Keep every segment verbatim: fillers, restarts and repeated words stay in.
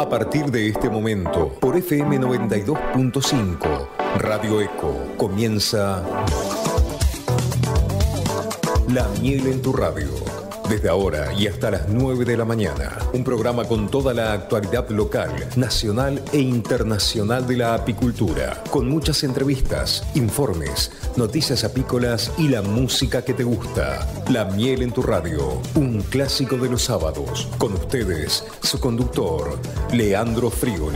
A partir de este momento, por F M noventa y dos punto cinco, Radio Eco, comienza La Miel en tu Radio. Desde ahora y hasta las nueve de la mañana, un programa con toda la actualidad local, nacional e internacional de la apicultura, con muchas entrevistas, informes, noticias apícolas y la música que te gusta. La Miel en tu Radio, un clásico de los sábados. Con ustedes, su conductor, Leandro Frioli.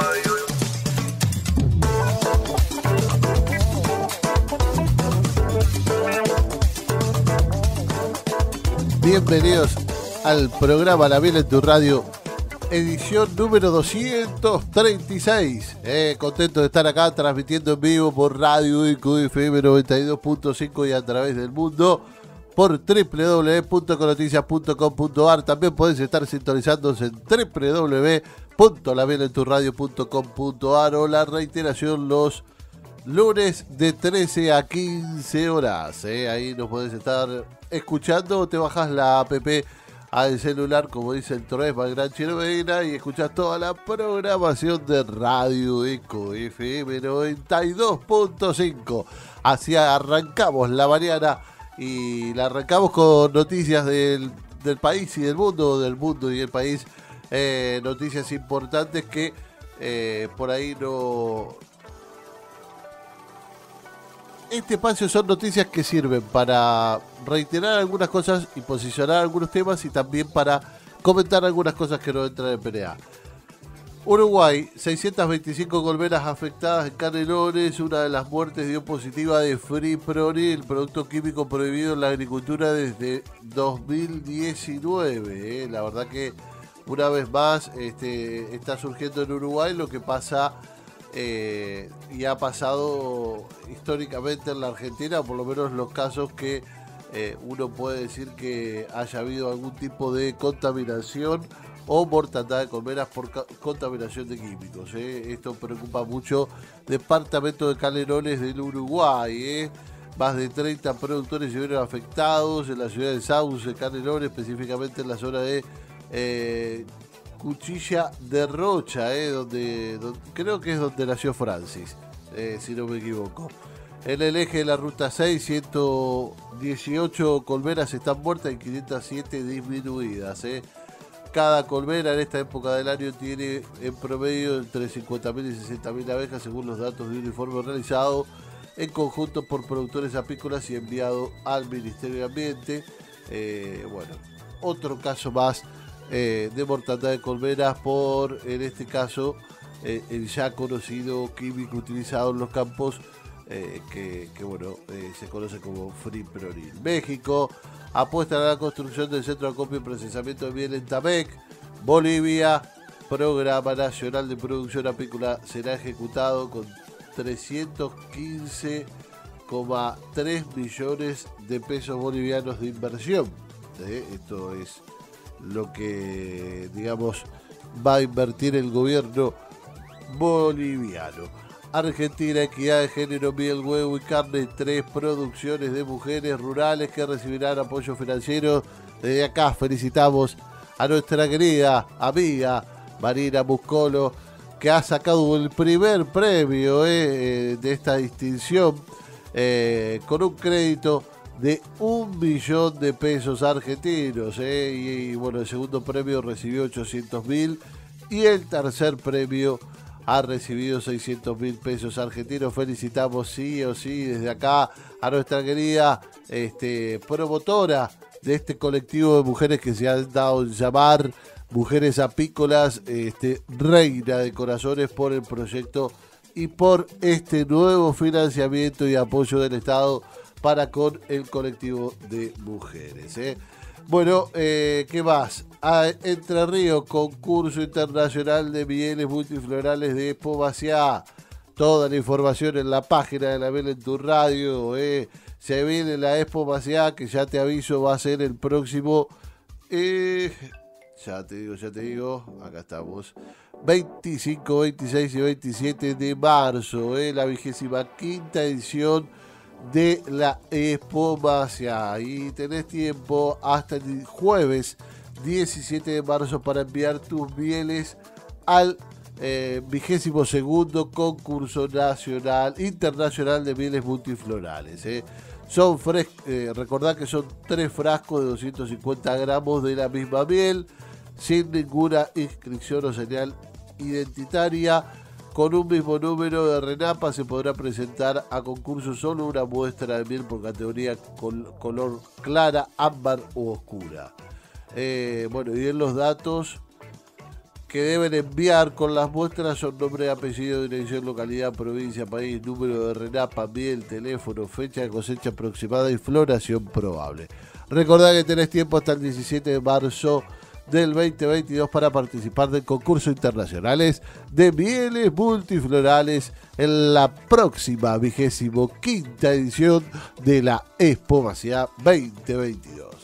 Bienvenidos al programa La Miel en tu Radio, edición número doscientos treinta y seis. Eh, contento de estar acá transmitiendo en vivo por Radio Eco F M noventa y dos punto cinco y a través del mundo por doble u doble u doble u punto econoticias punto com punto a r. También podés estar sintonizándose en doble u doble u doble u punto la miel en tu radio punto com punto a r o la reiteración los lunes de trece a quince horas. Eh, ahí nos podés estar escuchando o te bajás la app al celular, como dice el Torres, el gran Chino Medina, y escuchás toda la programación de Radio Eco F M noventa y dos punto cinco. Así arrancamos la mañana y la arrancamos con noticias del, del país y del mundo, del mundo y del país. Eh, noticias importantes que eh, por ahí no... Este espacio son noticias que sirven para reiterar algunas cosas y posicionar algunos temas y también para comentar algunas cosas que no entran en P N A. Uruguay, seiscientas veinticinco colmenas afectadas en Canelones. Una de las muertes dio positiva de Fripronil, producto químico prohibido en la agricultura desde dos mil diecinueve. ¿eh? La verdad que una vez más este, está surgiendo en Uruguay lo que pasa... Eh, y ha pasado históricamente en la Argentina, por lo menos los casos que eh, uno puede decir que haya habido algún tipo de contaminación o mortandad de colmenas por ca- contaminación de químicos. Eh. Esto preocupa mucho departamento de Canelones del Uruguay. Eh. Más de treinta productores se vieron afectados en la ciudad de Sauce, Canelones, específicamente en la zona de... Eh, Cuchilla de Rocha, eh, donde, donde creo que es donde nació Francis, eh, si no me equivoco. En el eje de la ruta seis, ciento dieciocho colmenas están muertas y quinientas siete disminuidas. Eh. Cada colmena en esta época del año tiene en promedio entre cincuenta mil y sesenta mil abejas, según los datos de un informe realizado en conjunto por productores apícolas y enviado al Ministerio de Ambiente. Eh, bueno, otro caso más. Eh, de mortandad de colmenas por, en este caso, eh, el ya conocido químico utilizado en los campos, eh, que, que bueno, eh, se conoce como Fripronil. México apuesta a la construcción del centro de acopio y procesamiento de miel en Tamec. Bolivia, Programa Nacional de Producción Apícola será ejecutado con trescientos quince coma tres millones de pesos bolivianos de inversión. Eh, esto es lo que, digamos, va a invertir el gobierno boliviano. Argentina, equidad de género, miel, huevo y carne, tres producciones de mujeres rurales que recibirán apoyo financiero. Desde acá felicitamos a nuestra querida amiga Marina Muscolo, que ha sacado el primer premio eh, de esta distinción eh, con un crédito de un millón de pesos argentinos, eh, y, y bueno, el segundo premio recibió ochocientos mil y el tercer premio ha recibido seiscientos mil pesos argentinos. Felicitamos sí o sí desde acá a nuestra querida este, promotora de este colectivo de mujeres que se han dado en llamar Mujeres Apícolas, este, Reina de Corazones, por el proyecto y por este nuevo financiamiento y apoyo del Estado para con el colectivo de mujeres. ¿eh? Bueno, eh, ¿qué más? A Entre Ríos, concurso internacional de mieles multiflorales de Pomaciá. Toda la información en la página de La Miel en tu Radio. ¿eh? Se viene la Expo Maciá, que ya te aviso va a ser el próximo... Eh, ya te digo, ya te digo, acá estamos. veinticinco, veintiséis y veintisiete de marzo, ¿eh? La vigésima quinta edición de la Expo Maciá. Y tenés tiempo hasta el jueves diecisiete de marzo para enviar tus mieles al eh, vigésimo segundo concurso nacional, internacional de mieles multiflorales. Eh. Son fres eh, recordad que son tres frascos de doscientos cincuenta gramos de la misma miel, sin ninguna inscripción o señal identitaria. Con un mismo número de RENAPA se podrá presentar a concurso solo una muestra de miel por categoría col color clara, ámbar u oscura. Eh, bueno, y en los datos que deben enviar con las muestras son nombre, apellido, dirección, localidad, provincia, país, número de RENAPA, miel, teléfono, fecha de cosecha aproximada y floración probable. Recordad que tenés tiempo hasta el diecisiete de marzo del veinte veintidós para participar del concurso internacionales de mieles multiflorales en la próxima vigésimo quinta edición de la Expo Maciá veinte veintidós.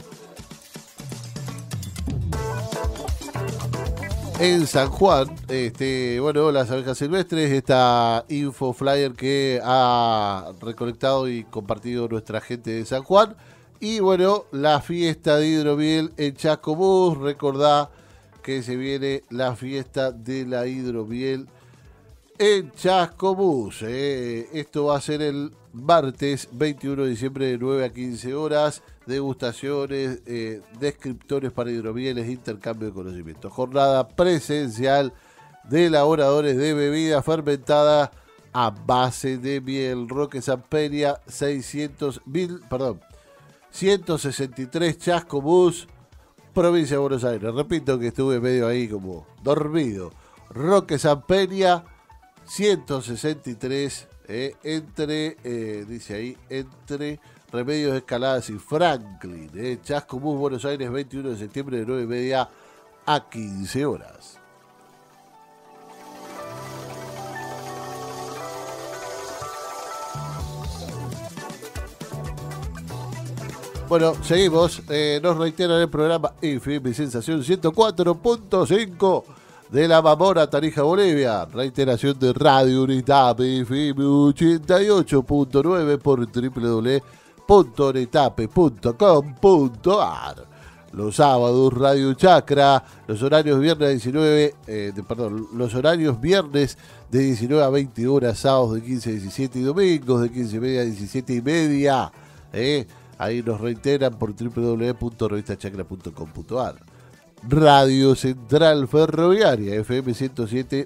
En San Juan, este, bueno, las abejas silvestres, esta info flyer que ha recolectado y compartido nuestra gente de San Juan. Y bueno, la fiesta de hidromiel en Chascomús. Recordá que se viene la fiesta de la hidromiel en Chascomús. Eh. Esto va a ser el martes veintiuno de diciembre de nueve a quince horas. Degustaciones, eh, descriptores para hidromieles, intercambio de conocimientos. Jornada presencial de elaboradores de bebidas fermentadas a base de miel. Roque Samperia, seiscientos mil, perdón. ciento sesenta y tres Chascomús, provincia de Buenos Aires. Repito que estuve medio ahí como dormido. Roque Samperia, ciento sesenta y tres, eh, entre, eh, dice ahí, entre Remedios Escaladas y Franklin. Eh, Chascomús, Buenos Aires, veintiuno de septiembre de nueve y media a quince horas. Bueno, seguimos. Eh, nos reiteran el programa F M Sensación ciento cuatro punto cinco de la Mamora, Tarija, Bolivia. Reiteración de Radio Unitape F M ochenta y ocho punto nueve por doble u doble u doble u punto unitape punto com punto a r. Los sábados Radio Chacra, los horarios viernes diecinueve, eh, de, perdón, los horarios viernes de diecinueve a veinte horas, sábados de quince a diecisiete y domingos de quince y media a diecisiete y media. Eh. Ahí nos reiteran por doble u doble u doble u punto revista chacra punto com punto a r. Radio Central Ferroviaria, F M ciento siete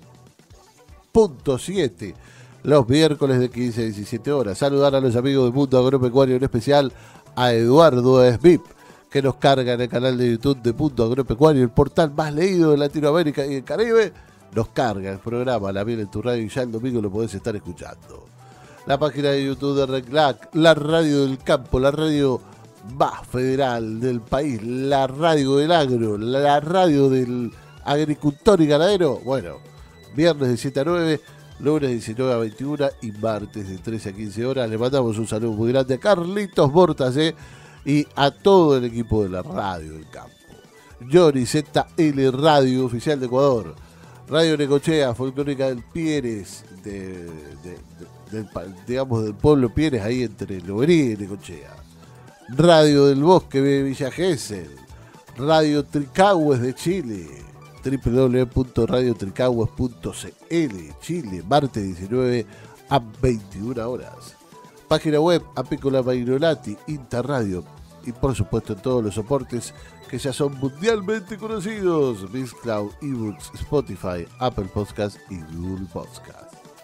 punto siete, los miércoles de quince a diecisiete horas. Saludar a los amigos del Mundo Agropecuario, en especial a Eduardo Smith, que nos carga en el canal de YouTube de Mundo Agropecuario, el portal más leído de Latinoamérica y el Caribe. Nos carga el programa La Miel en tu Radio y ya el domingo lo podés estar escuchando. La página de YouTube de Reclac, la radio del campo, la radio más federal del país, la radio del agro, la radio del agricultor y ganadero. Bueno, viernes de siete a nueve, lunes de diecinueve a veintiuna y martes de trece a quince horas. Le mandamos un saludo muy grande a Carlitos Bortase y a todo el equipo de la radio del campo. Johnny Z L Radio Oficial de Ecuador, Radio Necochea, Folclórica del Pieres, de... de, de Del, digamos del pueblo Pieres, ahí entre Lobería y Necochea. Radio del Bosque de Villa Gesell, Radio Tricahues de Chile, doble u doble u doble u punto radio tricahues punto c l, Chile, martes diecinueve a veintiuna horas. Página web Apícola Magnolati, Interradio y por supuesto en todos los soportes que ya son mundialmente conocidos: Mixcloud, eBooks, Spotify, Apple Podcast y Google Podcast.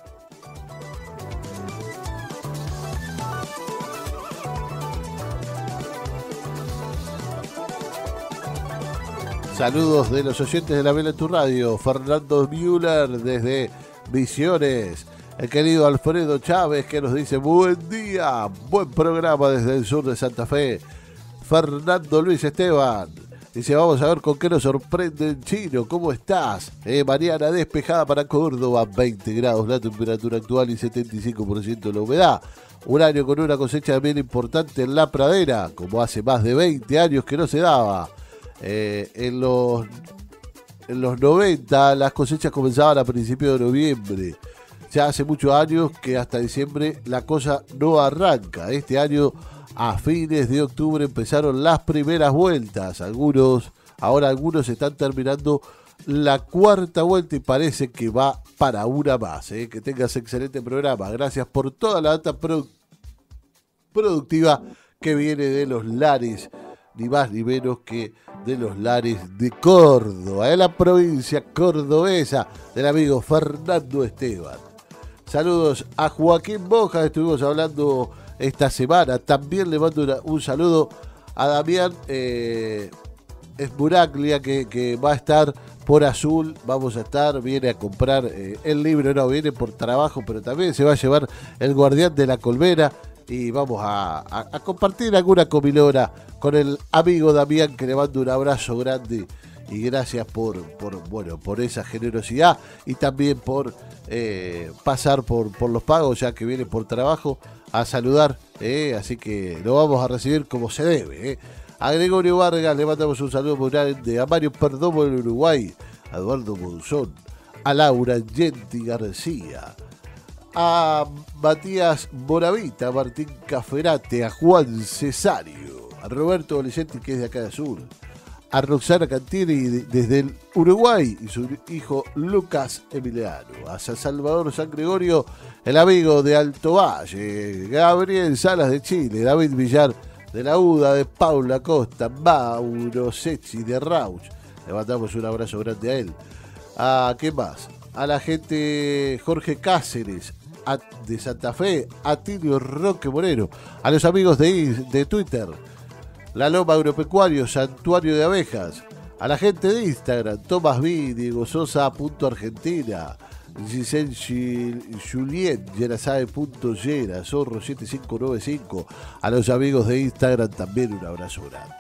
Saludos de los oyentes de La Miel en tu Radio. Fernando Müller desde Misiones. El querido Alfredo Chávez que nos dice buen día, buen programa desde el sur de Santa Fe. Fernando Luis Esteban dice vamos a ver con qué nos sorprende el chino. ¿Cómo estás? Eh, mañana despejada para Córdoba, veinte grados la temperatura actual y setenta y cinco por ciento la humedad. Un año con una cosecha de miel importante en la pradera, como hace más de veinte años que no se daba. Eh, en, los, en los noventa las cosechas comenzaban a principios de noviembre. Ya hace muchos años que hasta diciembre la cosa no arranca. Este año a fines de octubre empezaron las primeras vueltas. Algunos, ahora algunos están terminando la cuarta vuelta y parece que va para una más. ¿eh? Que tengas excelente programa. Gracias por toda la data produ- productiva que viene de los lares, ni más ni menos que de los lares de Córdoba, de la provincia cordobesa, del amigo Fernando Esteban. Saludos a Joaquín Boja, estuvimos hablando esta semana. También le mando una, un saludo a Damián eh, Esburaglia, que, que va a estar por Azul. Vamos a estar, viene a comprar eh, el libro, no, viene por trabajo, pero también se va a llevar El Guardián de la Colmena. Y vamos a, a, a compartir alguna comilona con el amigo Damián, que le mando un abrazo grande y gracias por, por, bueno, por esa generosidad y también por eh, pasar por, por los pagos, ya que viene por trabajo a saludar, eh, así que lo vamos a recibir como se debe. Eh. A Gregorio Vargas le mandamos un saludo muy grande, a Mario Perdomo del Uruguay, a Eduardo Monzón, a Laura Genti García, a Matías Moravita, a Martín Caferate, a Juan Cesario, a Roberto Olicenti, que es de acá de Sur, a Roxana Cantieri desde el Uruguay y su hijo Lucas Emiliano, a San Salvador San Gregorio, el amigo de Alto Valle, Gabriel Salas de Chile, David Villar de la U D A, de Paula Costa, Mauro Secchi de Rauch, le mandamos un abrazo grande a él. ¿A qué más? A la gente Jorge Cáceres a, de Santa Fe, a Tilio Roque Moreno, a los amigos de, de Twitter, La Loma Agropecuario, Santuario de Abejas, a la gente de Instagram, Tomás V, Diego Sosa, punto Argentina, Giselle Julien, Yerasabe, punto Yera, Zorro siete cinco nueve cinco, a los amigos de Instagram también un abrazo grande.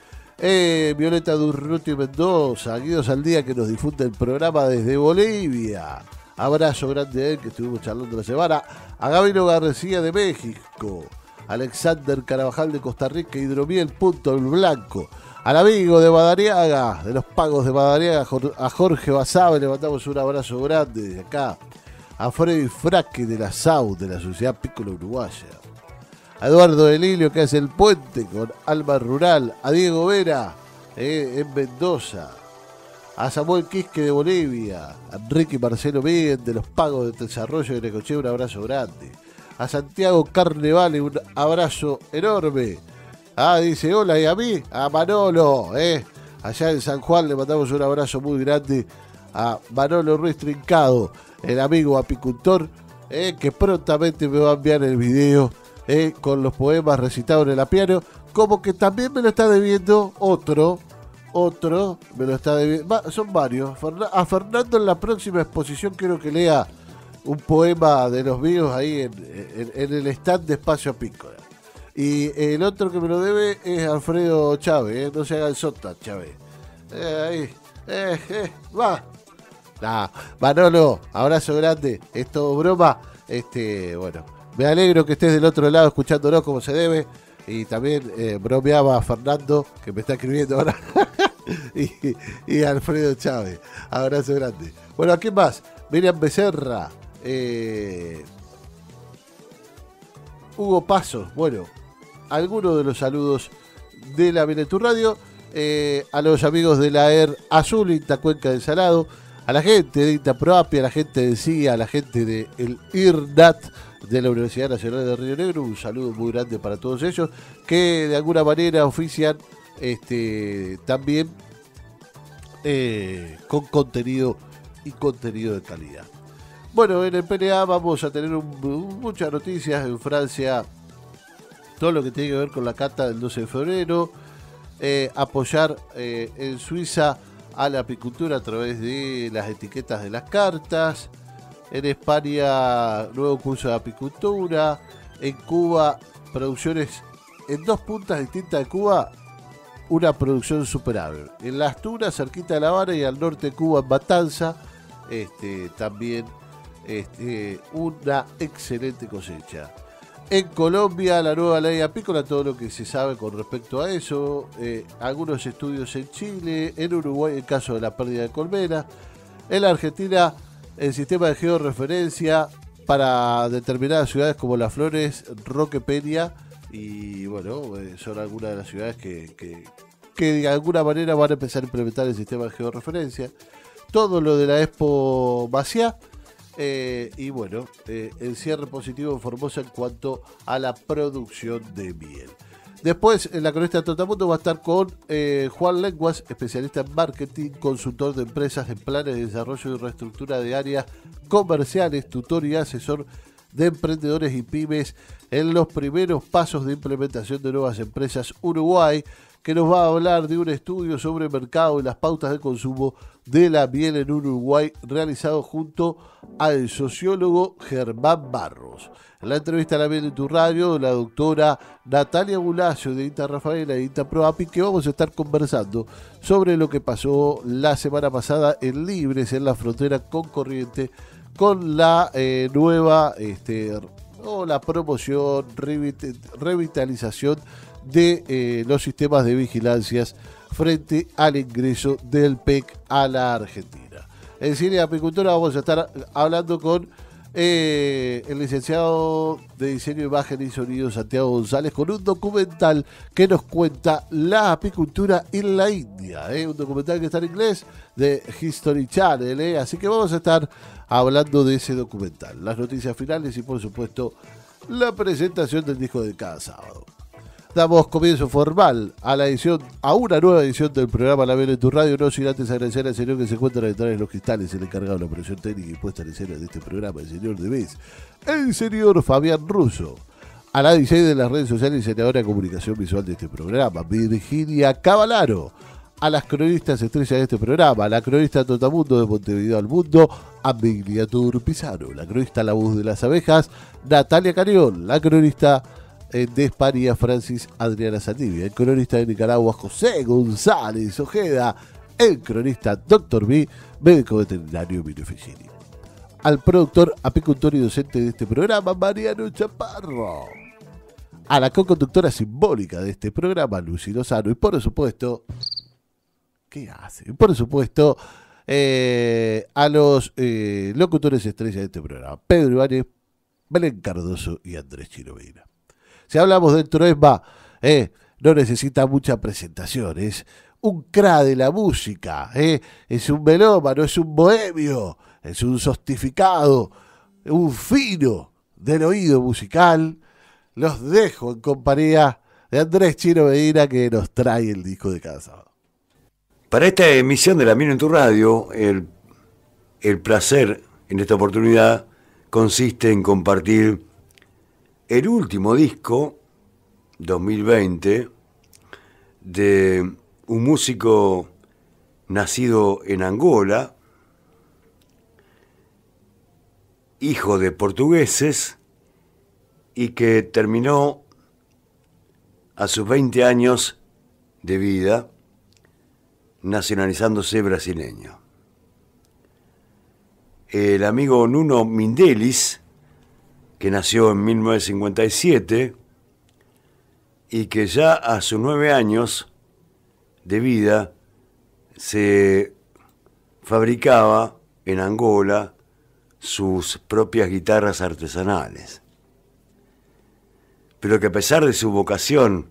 Eh, Violeta Durruti Mendoza, Guidos al Día, que nos difunde el programa desde Bolivia. Abrazo grande a él, que estuvimos charlando la semana. A Gabino García de México, Alexander Carabajal de Costa Rica, Hidromiel Punto el Blanco, al amigo de Madariaga, de los pagos de Madariaga, a Jorge Basabe, le mandamos un abrazo grande desde acá. A Freddy Fraque de la S A U, de la Sociedad Pícola Uruguaya. A Eduardo Delilio, que hace el puente con Alma Rural. A Diego Vera, eh, en Mendoza. A Samuel Quisque de Bolivia, a Enrique Marcelo Miguel de los pagos de Desarrollo de Necochea, un abrazo grande. A Santiago Carnevale, un abrazo enorme. Ah, dice, hola, y a mí, a Manolo, eh. Allá en San Juan le mandamos un abrazo muy grande a Manolo Ruiz Trincado, el amigo apicultor, eh, que prontamente me va a enviar el video eh, con los poemas recitados en el apiario, como que también me lo está debiendo otro. Otro, me lo está debiendo, son varios. A Fernando en la próxima exposición quiero que lea un poema de los míos ahí en, en, en el stand de Espacio Apícola. Y el otro que me lo debe es Alfredo Chávez, ¿eh? No se haga el sota, Chávez. Eh, ahí, eh, eh, va. Nah, Manolo, abrazo grande, es todo broma. Este, bueno, me alegro que estés del otro lado escuchándonos como se debe. Y también eh, bromeaba a Fernando, que me está escribiendo ahora, y, y a Alfredo Chávez. Abrazo grande. Bueno, ¿a quién más? Miriam Becerra, eh, Hugo Pasos. Bueno, algunos de los saludos de la Venetur Radio, eh, a los amigos de la E R Azul, Inta Cuenca del Salado, a la gente de Inta Proapia, a la gente de C I A, a la gente del I R N A T de la Universidad Nacional de Río Negro, un saludo muy grande para todos ellos, que de alguna manera ofician este, también eh, con contenido y contenido de calidad. Bueno, en el P N A vamos a tener un, un, muchas noticias en Francia, todo lo que tiene que ver con la cata del doce de febrero, eh, apoyar eh, en Suiza a la apicultura a través de las etiquetas de las cartas. En España, nuevo curso de apicultura. En Cuba, producciones en dos puntas distintas de Cuba, una producción superable. En Las Tunas, cerquita de La Habana, y al norte de Cuba, en Matanza, este, también este, una excelente cosecha. En Colombia, la nueva ley apícola, todo lo que se sabe con respecto a eso. Eh, algunos estudios en Chile, en Uruguay, el caso de la pérdida de colmenas. En la Argentina, el sistema de georreferencia para determinadas ciudades como Las Flores, Roque Peña, y bueno, eh, son algunas de las ciudades que, que, que de alguna manera van a empezar a implementar el sistema de georreferencia. todo lo de la Expo Maciá. Eh, y bueno, eh, el cierre positivo en Formosa en cuanto a la producción de miel. Después, en la cronista de Trotamundo va a estar con eh, Juan Lenguas, especialista en marketing, consultor de empresas en planes de desarrollo y reestructura de áreas comerciales, tutor y asesor de emprendedores y pymes en los primeros pasos de implementación de nuevas empresas Uruguay, que nos va a hablar de un estudio sobre el mercado y las pautas de consumo de la miel en Uruguay, realizado junto al sociólogo Germán Barros. En la entrevista a La Miel de tu Radio, la doctora Natalia Bulacio de INTA Rafaela y INTA ProAPI, que vamos a estar conversando sobre lo que pasó la semana pasada en Libres, en la frontera con Corrientes, con la eh, nueva este, o la promoción, revit- revitalización de eh, los sistemas de vigilancias frente al ingreso del P E C a la Argentina. En Cine y Apicultura vamos a estar hablando con eh, el licenciado de Diseño, Imagen y Sonido Santiago González, con un documental que nos cuenta la apicultura en la India, ¿eh? Un documental que está en inglés de History Channel, ¿eh? Así que vamos a estar hablando de ese documental, las noticias finales y por supuesto la presentación del disco de cada sábado. Damos comienzo formal a la edición, a una nueva edición del programa La Miel en tu Radio, no sin antes agradecer al señor que se encuentra detrás de los cristales, el encargado de la operación técnica y puesta en escena de este programa, el señor de vez, el señor Fabián Russo, a la diseño de las redes sociales y diseñadora de comunicación visual de este programa, Virginia Cavalaro, a las cronistas estrellas de este programa, la cronista Trotamundo de Montevideo al Mundo, Amelia Turpizano, la cronista La Voz de las Abejas, Natalia Carión, la cronista de España, Francis Adriana Saldivia, el cronista de Nicaragua, José González Ojeda, el cronista Doctor B, médico veterinario Emilio Ficini. Al productor, apicultor y docente de este programa, Mariano Chaparro. A la co-conductora simbólica de este programa, Lucy Lozano. Y por supuesto, ¿qué hace? Por supuesto, eh, a los eh, locutores estrellas de este programa, Pedro Ibáñez, Belén Cardoso y Andrés Chirovina. Si hablamos del Troesma, eh, no necesita mucha presentación, es un cra de la música, eh, es un melómano, es un bohemio, es un sostificado, un fino del oído musical. Los dejo en compañía de Andrés Chino Medina, que nos trae el disco de cada sábado. Para esta emisión de La Miel en tu Radio, el, el placer en esta oportunidad consiste en compartir el último disco, dos mil veinte, de un músico nacido en Angola, hijo de portugueses, y que terminó a sus veinte años de vida nacionalizándose brasileño. El amigo Nuno Mindelis, que nació en mil novecientos cincuenta y siete y que ya a sus nueve años de vida se fabricaba en Angola sus propias guitarras artesanales. Pero que a pesar de su vocación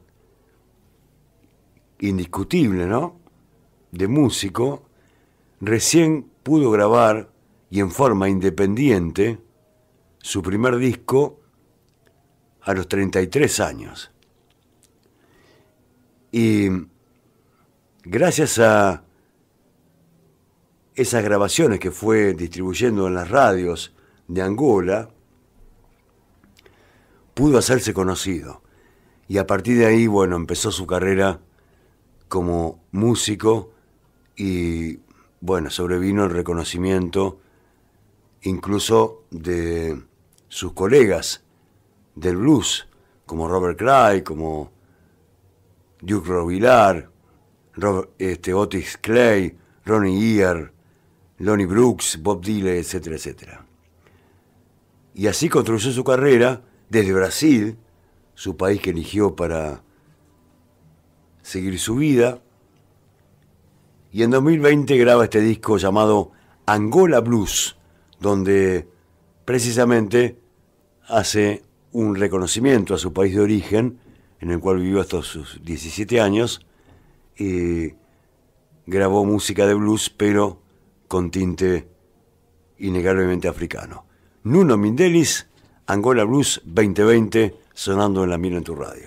indiscutible, ¿no?, de músico, recién pudo grabar y en forma independiente su primer disco a los treinta y tres años. Y gracias a esas grabaciones que fue distribuyendo en las radios de Angola, pudo hacerse conocido. Y a partir de ahí, bueno, empezó su carrera como músico y, bueno, sobrevino el reconocimiento incluso de sus colegas del blues, como Robert Cray, como Duke Robillard, Robert, este, Otis Clay, Ronnie Ear, Lonnie Brooks, Bob Dylan, etcétera, etcétera. Y así construyó su carrera desde Brasil, su país que eligió para seguir su vida, y en dos mil veinte graba este disco llamado Angola Blues, donde precisamente hace un reconocimiento a su país de origen, en el cual vivió hasta sus diecisiete años, y grabó música de blues, pero con tinte innegablemente africano. Nuno Mindelis, Angola Blues veinte veinte, sonando en La Miel en tu radio.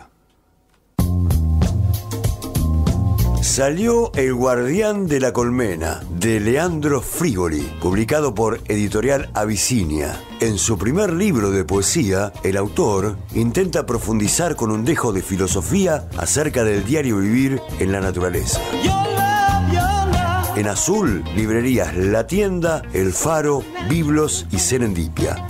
Salió El Guardián de la Colmena, de Leandro Frigoli, publicado por Editorial Abisinia. En su primer libro de poesía, el autor intenta profundizar con un dejo de filosofía acerca del diario vivir en la naturaleza. En azul, librerías La Tienda, El Faro, Biblos y Serendipia.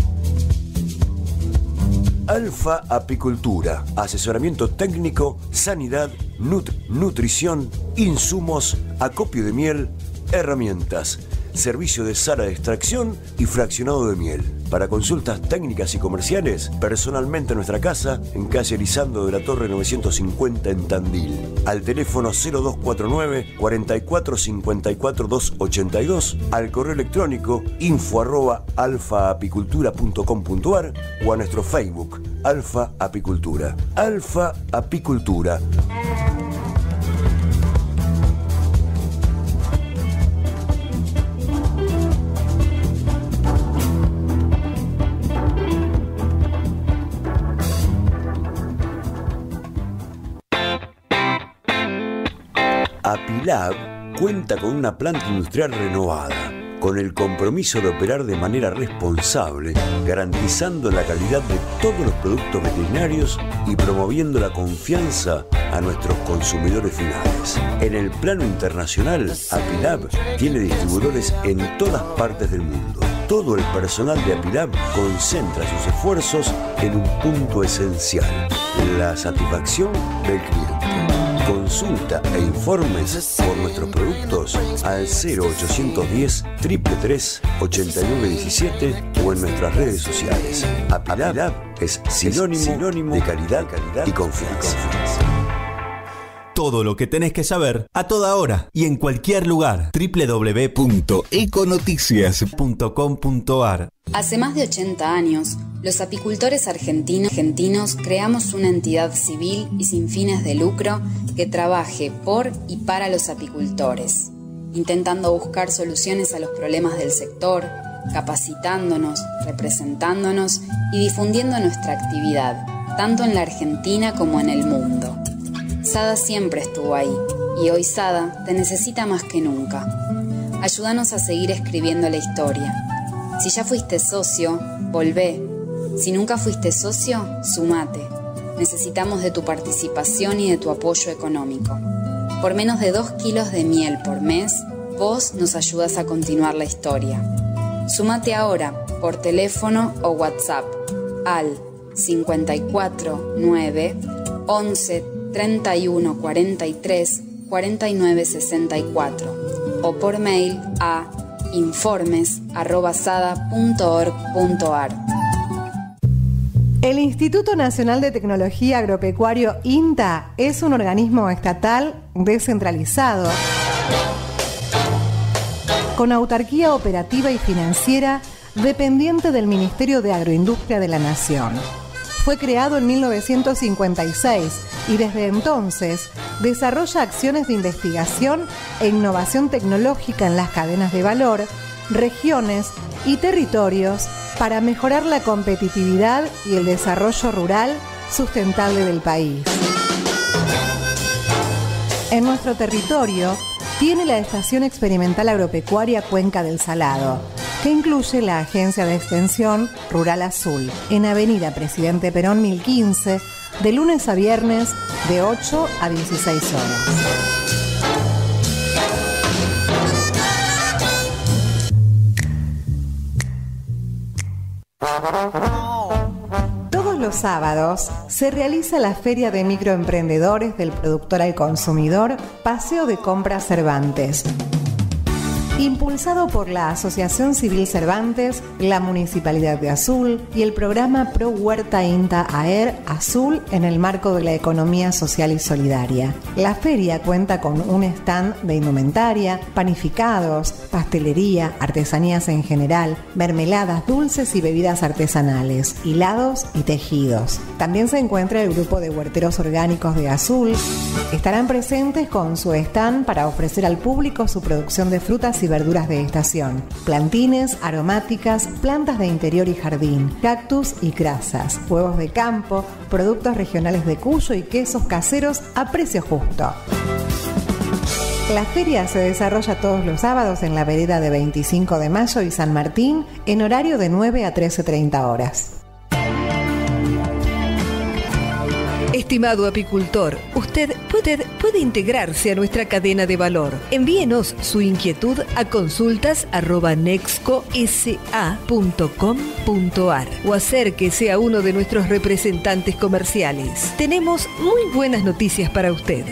Alfa Apicultura, asesoramiento técnico, sanidad, nut nutrición, insumos, acopio de miel, herramientas, servicio de sala de extracción y fraccionado de miel. Para consultas técnicas y comerciales, personalmente en nuestra casa, en calle Elizando de la Torre novecientos cincuenta en Tandil. Al teléfono cero dos cuatro nueve, cuatro cuatro cinco cuatro, dos ocho dos, al correo electrónico info arroba alfaapicultura punto com punto ar o a nuestro Facebook, Alfa Apicultura. Alfa Apicultura. Apilab cuenta con una planta industrial renovada, con el compromiso de operar de manera responsable, garantizando la calidad de todos los productos veterinarios y promoviendo la confianza a nuestros consumidores finales. En el plano internacional, Apilab tiene distribuidores en todas partes del mundo. Todo el personal de Apilab concentra sus esfuerzos en un punto esencial: la satisfacción del cliente. Consulta e informes por nuestros productos al cero ochocientos diez, tres tres tres, ochenta y nueve diecisiete o en nuestras redes sociales. Apilab es sinónimo, es sinónimo de calidad, calidad y confianza. Todo lo que tenés que saber a toda hora y en cualquier lugar. doble u doble u doble u punto econoticias punto com punto ar. Hace más de ochenta años, los apicultores argentinos, argentinos creamos una entidad civil y sin fines de lucro que trabaje por y para los apicultores, intentando buscar soluciones a los problemas del sector, capacitándonos, representándonos y difundiendo nuestra actividad, tanto en la Argentina como en el mundo. SADA siempre estuvo ahí y hoy SADA te necesita más que nunca. Ayúdanos a seguir escribiendo la historia. Si ya fuiste socio, volvé. Si nunca fuiste socio, sumate. Necesitamos de tu participación y de tu apoyo económico. Por menos de dos kilos de miel por mes, vos nos ayudas a continuar la historia. Sumate ahora por teléfono o WhatsApp al cinco cuatro nueve, once, treinta y uno, cuarenta y tres, cuarenta y nueve sesenta y cuatro o por mail a informes arroba sada punto org punto ar. El Instituto Nacional de Tecnología Agropecuario INTA es un organismo estatal descentralizado con autarquía operativa y financiera dependiente del Ministerio de Agroindustria de la Nación. Fue creado en mil novecientos cincuenta y seis y desde entonces desarrolla acciones de investigación e innovación tecnológica en las cadenas de valor, regiones y territorios para mejorar la competitividad y el desarrollo rural sustentable del país. En nuestro territorio tiene la Estación Experimental Agropecuaria Cuenca del Salado, que incluye la Agencia de Extensión Rural Azul, en Avenida Presidente Perón mil quince, de lunes a viernes de ocho a dieciséis horas. Todos los sábados se realiza la Feria de Microemprendedores del Productor al Consumidor, Paseo de Compras Cervantes. Impulsado por la Asociación Civil Cervantes, la Municipalidad de Azul y el programa Pro Huerta INTA AER Azul en el marco de la economía social y solidaria. La feria cuenta con un stand de indumentaria, panificados, pastelería, artesanías en general, mermeladas, dulces y bebidas artesanales, hilados y tejidos. También se encuentra el grupo de huerteros orgánicos de Azul. Estarán presentes con su stand para ofrecer al público su producción de frutas y y verduras de estación, plantines, aromáticas, plantas de interior y jardín, cactus y crasas, huevos de campo, productos regionales de Cuyo y quesos caseros a precio justo. La feria se desarrolla todos los sábados en la vereda de veinticinco de mayo y San Martín en horario de nueve a trece treinta horas. Estimado apicultor, usted puede, puede integrarse a nuestra cadena de valor. Envíenos su inquietud a consultas arroba nexco s a punto com punto a r o acérquese a uno de nuestros representantes comerciales. Tenemos muy buenas noticias para usted.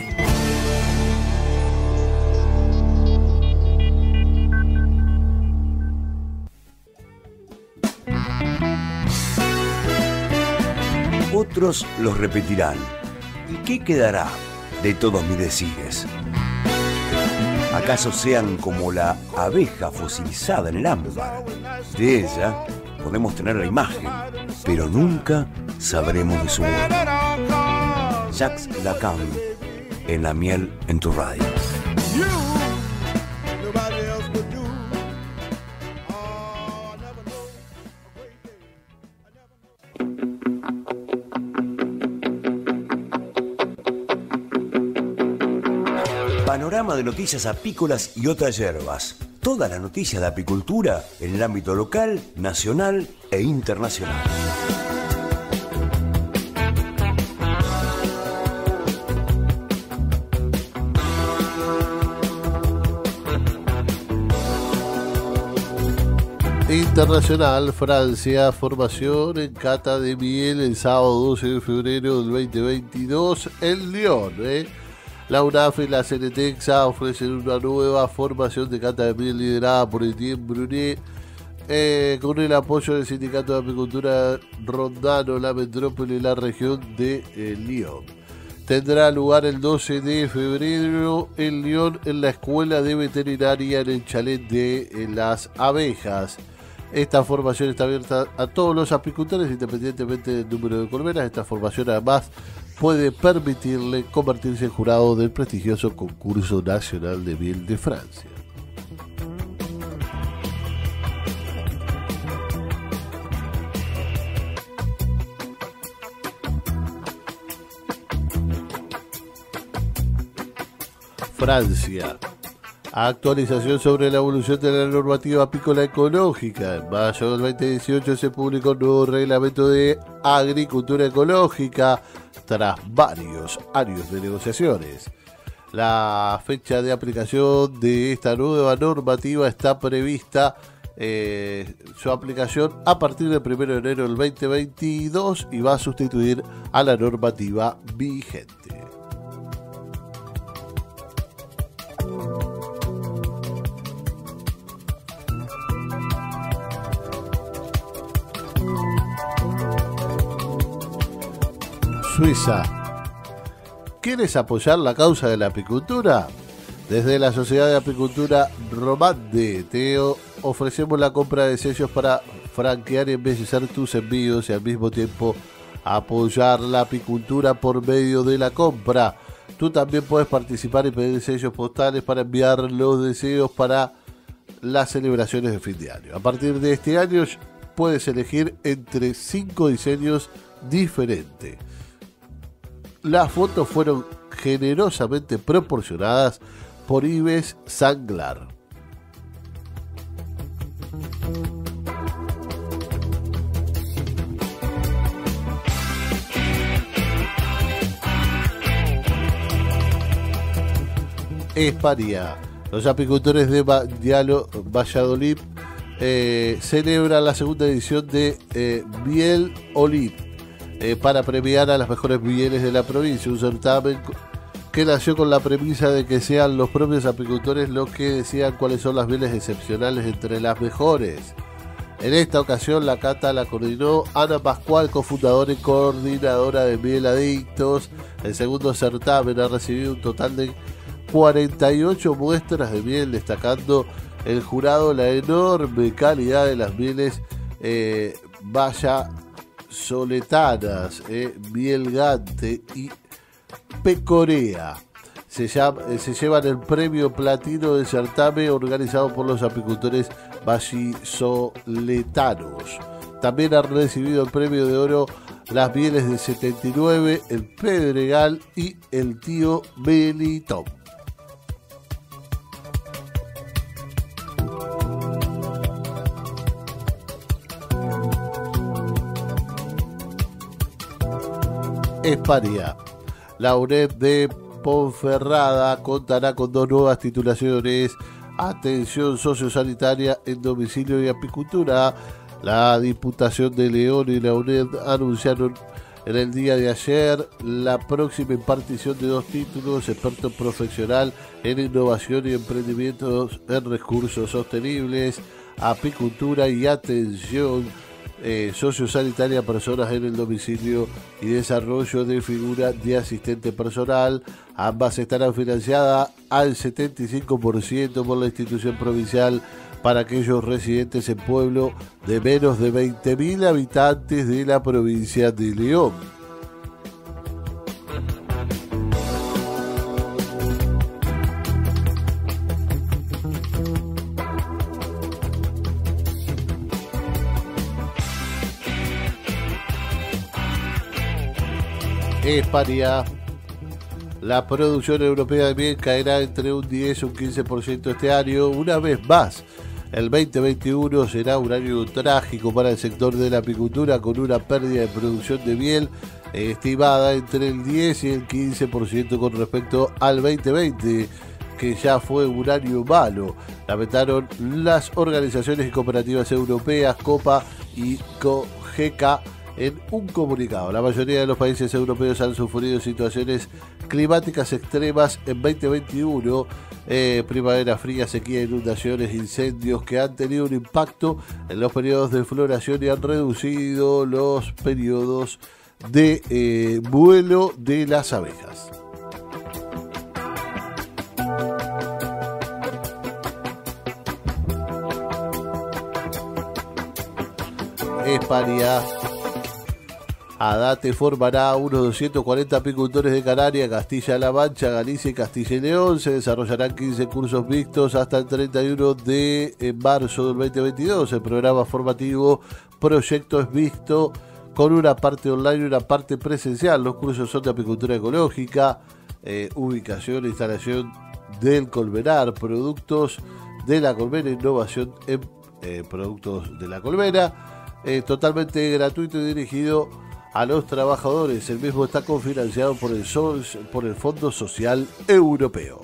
Otros los repetirán. ¿Y qué quedará de todos mis decires? ¿Acaso sean como la abeja fosilizada en el ámbar? De ella podemos tener la imagen, pero nunca sabremos de su vuelo. Jacques Lacan, en La Miel en tu radio. Panorama de noticias apícolas y otras hierbas. Todas las noticias de apicultura en el ámbito local, nacional e internacional. Internacional, Francia, formación en cata de miel el sábado doce de febrero del veinte veintidós en Lyon, ¿eh? La UNAF y la Cenetexa ofrecen una nueva formación de cata de miel liderada por Etienne Brunet, eh, con el apoyo del Sindicato de Apicultura Rondano, la metrópoli y la región de eh, Lyon. Tendrá lugar el doce de febrero en Lyon, en la Escuela de Veterinaria, en el chalet de eh, las abejas. Esta formación está abierta a todos los apicultores, independientemente del número de colmenas. Esta formación además puede permitirle convertirse en jurado del prestigioso Concurso Nacional de Miel de Francia. Francia. Actualización sobre la evolución de la normativa apícola ecológica. En mayo del veinte dieciocho se publicó un nuevo reglamento de agricultura ecológica tras varios años de negociaciones. La fecha de aplicación de esta nueva normativa está prevista eh, su aplicación a partir del primero de enero del veinte veintidós y va a sustituir a la normativa vigente. Suiza. ¿Quieres apoyar la causa de la apicultura? Desde la Sociedad de Apicultura Romande te ofrecemos la compra de sellos para franquear y embellecer tus envíos y al mismo tiempo apoyar la apicultura por medio de la compra. Tú también puedes participar y pedir sellos postales para enviar los deseos para las celebraciones de fin de año. A partir de este año puedes elegir entre cinco diseños diferentes. Las fotos fueron generosamente proporcionadas por Yves Sanglar. España. Los apicultores de Valladolid eh, celebran la segunda edición de eh, Miel Olive. Eh, para premiar a las mejores mieles de la provincia, un certamen que nació con la premisa de que sean los propios apicultores los que decidan cuáles son las mieles excepcionales entre las mejores. En esta ocasión la cata la coordinó Ana Pascual, cofundadora y coordinadora de Miel Adictos. El segundo certamen ha recibido un total de cuarenta y ocho muestras de miel, destacando el jurado la enorme calidad de las mieles eh, Valla Soletanas, eh, Miel Gante y Pecorea. se, llama, se llevan el premio platino del certamen organizado por los apicultores vallisoletanos. También han recibido el premio de oro las mieles de setenta y nueve, el Pedregal y el Tío Melitón. España. La UNED de Ponferrada contará con dos nuevas titulaciones: atención sociosanitaria en domicilio y apicultura. La Diputación de León y la UNED anunciaron en el día de ayer la próxima impartición de dos títulos: experto profesional en innovación y emprendimientos en recursos sostenibles, apicultura y atención Eh, sociosanitaria a personas en el domicilio y desarrollo de figura de asistente personal. Ambas estarán financiadas al setenta y cinco por ciento por la institución provincial para aquellos residentes en pueblos de menos de veinte mil habitantes de la provincia de León. España. La producción europea de miel caerá entre un diez y un quince por ciento este año. Una vez más, el veinte veintiuno será un año trágico para el sector de la apicultura, con una pérdida de producción de miel estimada entre el diez y el quince por ciento con respecto al veinte veinte, que ya fue un año malo. Lamentaron las organizaciones y cooperativas europeas, COPA y COGECA, en un comunicado. La mayoría de los países europeos han sufrido situaciones climáticas extremas en veinte veintiuno, eh, primavera fría, sequía, inundaciones, incendios, que han tenido un impacto en los periodos de floración y han reducido los periodos de eh, vuelo de las abejas. España. ADATE formará a unos doscientos cuarenta apicultores de Canarias, Castilla-La Mancha, Galicia y Castilla y León. Se desarrollarán quince cursos mixtos hasta el treinta y uno de marzo del veinte veintidós. El programa formativo Proyecto es mixto, con una parte online y una parte presencial. Los cursos son de apicultura ecológica, eh, ubicación e instalación del colmenar, productos de la colmena, innovación en eh, productos de la colmena, eh, totalmente gratuito y dirigido a los trabajadores. El mismo está cofinanciado por el, so por el Fondo Social Europeo.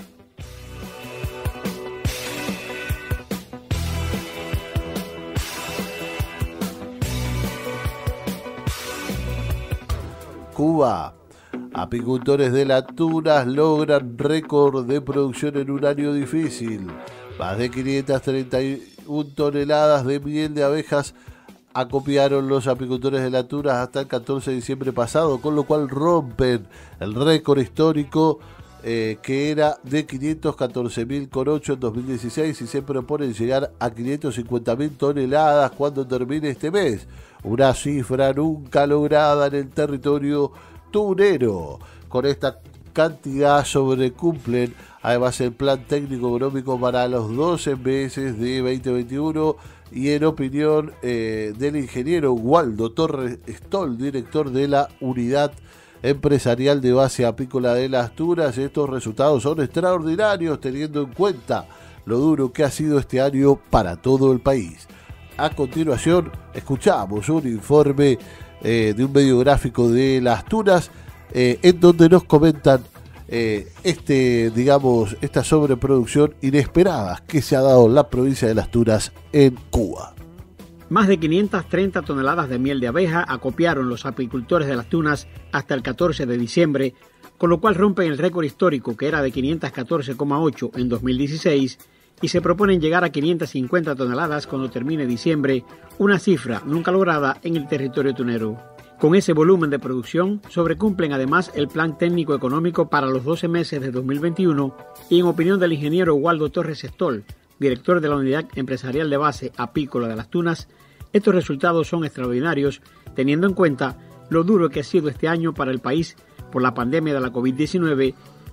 Cuba. Apicultores de las tunas logran récord de producción en un año difícil. Más de quinientas treinta y una toneladas de miel de abejas acopiaron los apicultores de las tunas hasta el catorce de diciembre pasado, con lo cual rompen el récord histórico eh, que era de quinientos catorce mil con ocho en dos mil dieciséis, y se proponen llegar a quinientas cincuenta mil toneladas cuando termine este mes, una cifra nunca lograda en el territorio tunero. Con esta cantidad sobrecumplen además el plan técnico económico para los doce meses de veinte veintiuno, y en opinión eh, del ingeniero Waldo Torres Stoll, director de la Unidad Empresarial de Base Apícola de las Tunas, estos resultados son extraordinarios teniendo en cuenta lo duro que ha sido este año para todo el país. A continuación escuchamos un informe eh, de un medio gráfico de las Tunas, eh, en donde nos comentan Eh, este, digamos, esta sobreproducción inesperada que se ha dado en la provincia de Las Tunas en Cuba. Más de quinientas treinta toneladas de miel de abeja acopiaron los apicultores de Las Tunas hasta el catorce de diciembre, con lo cual rompen el récord histórico, que era de quinientas catorce coma ocho en dos mil dieciséis, y se proponen llegar a quinientas cincuenta toneladas cuando termine diciembre, una cifra nunca lograda en el territorio tunero. Con ese volumen de producción, sobrecumplen además el plan técnico económico para los doce meses de dos mil veintiuno, y en opinión del ingeniero Waldo Torres Stoll, director de la Unidad Empresarial de Base Apícola de Las Tunas, estos resultados son extraordinarios, teniendo en cuenta lo duro que ha sido este año para el país por la pandemia de la COVID diecinueve,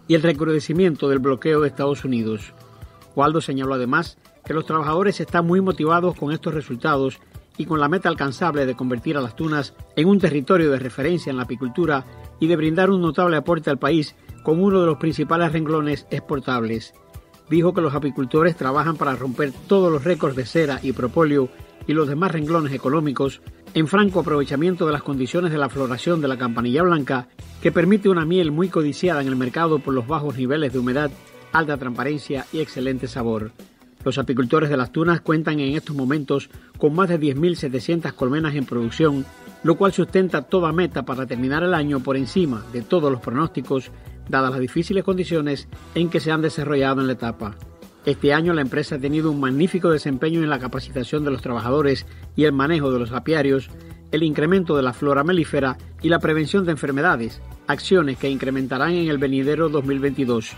y el recrudecimiento del bloqueo de Estados Unidos. Waldo señaló además que los trabajadores están muy motivados con estos resultados y con la meta alcanzable de convertir a Las Tunas en un territorio de referencia en la apicultura y de brindar un notable aporte al país con uno de los principales renglones exportables. Dijo que los apicultores trabajan para romper todos los récords de cera y propóleo y los demás renglones económicos en franco aprovechamiento de las condiciones de la floración de la campanilla blanca, que permite una miel muy codiciada en el mercado por los bajos niveles de humedad, alta transparencia y excelente sabor. Los apicultores de Las Tunas cuentan en estos momentos con más de diez mil setecientas colmenas en producción, lo cual sustenta toda meta para terminar el año por encima de todos los pronósticos, dadas las difíciles condiciones en que se han desarrollado en la etapa. Este año la empresa ha tenido un magnífico desempeño en la capacitación de los trabajadores y el manejo de los apiarios, el incremento de la flora melífera y la prevención de enfermedades, acciones que incrementarán en el venidero dos mil veintidós.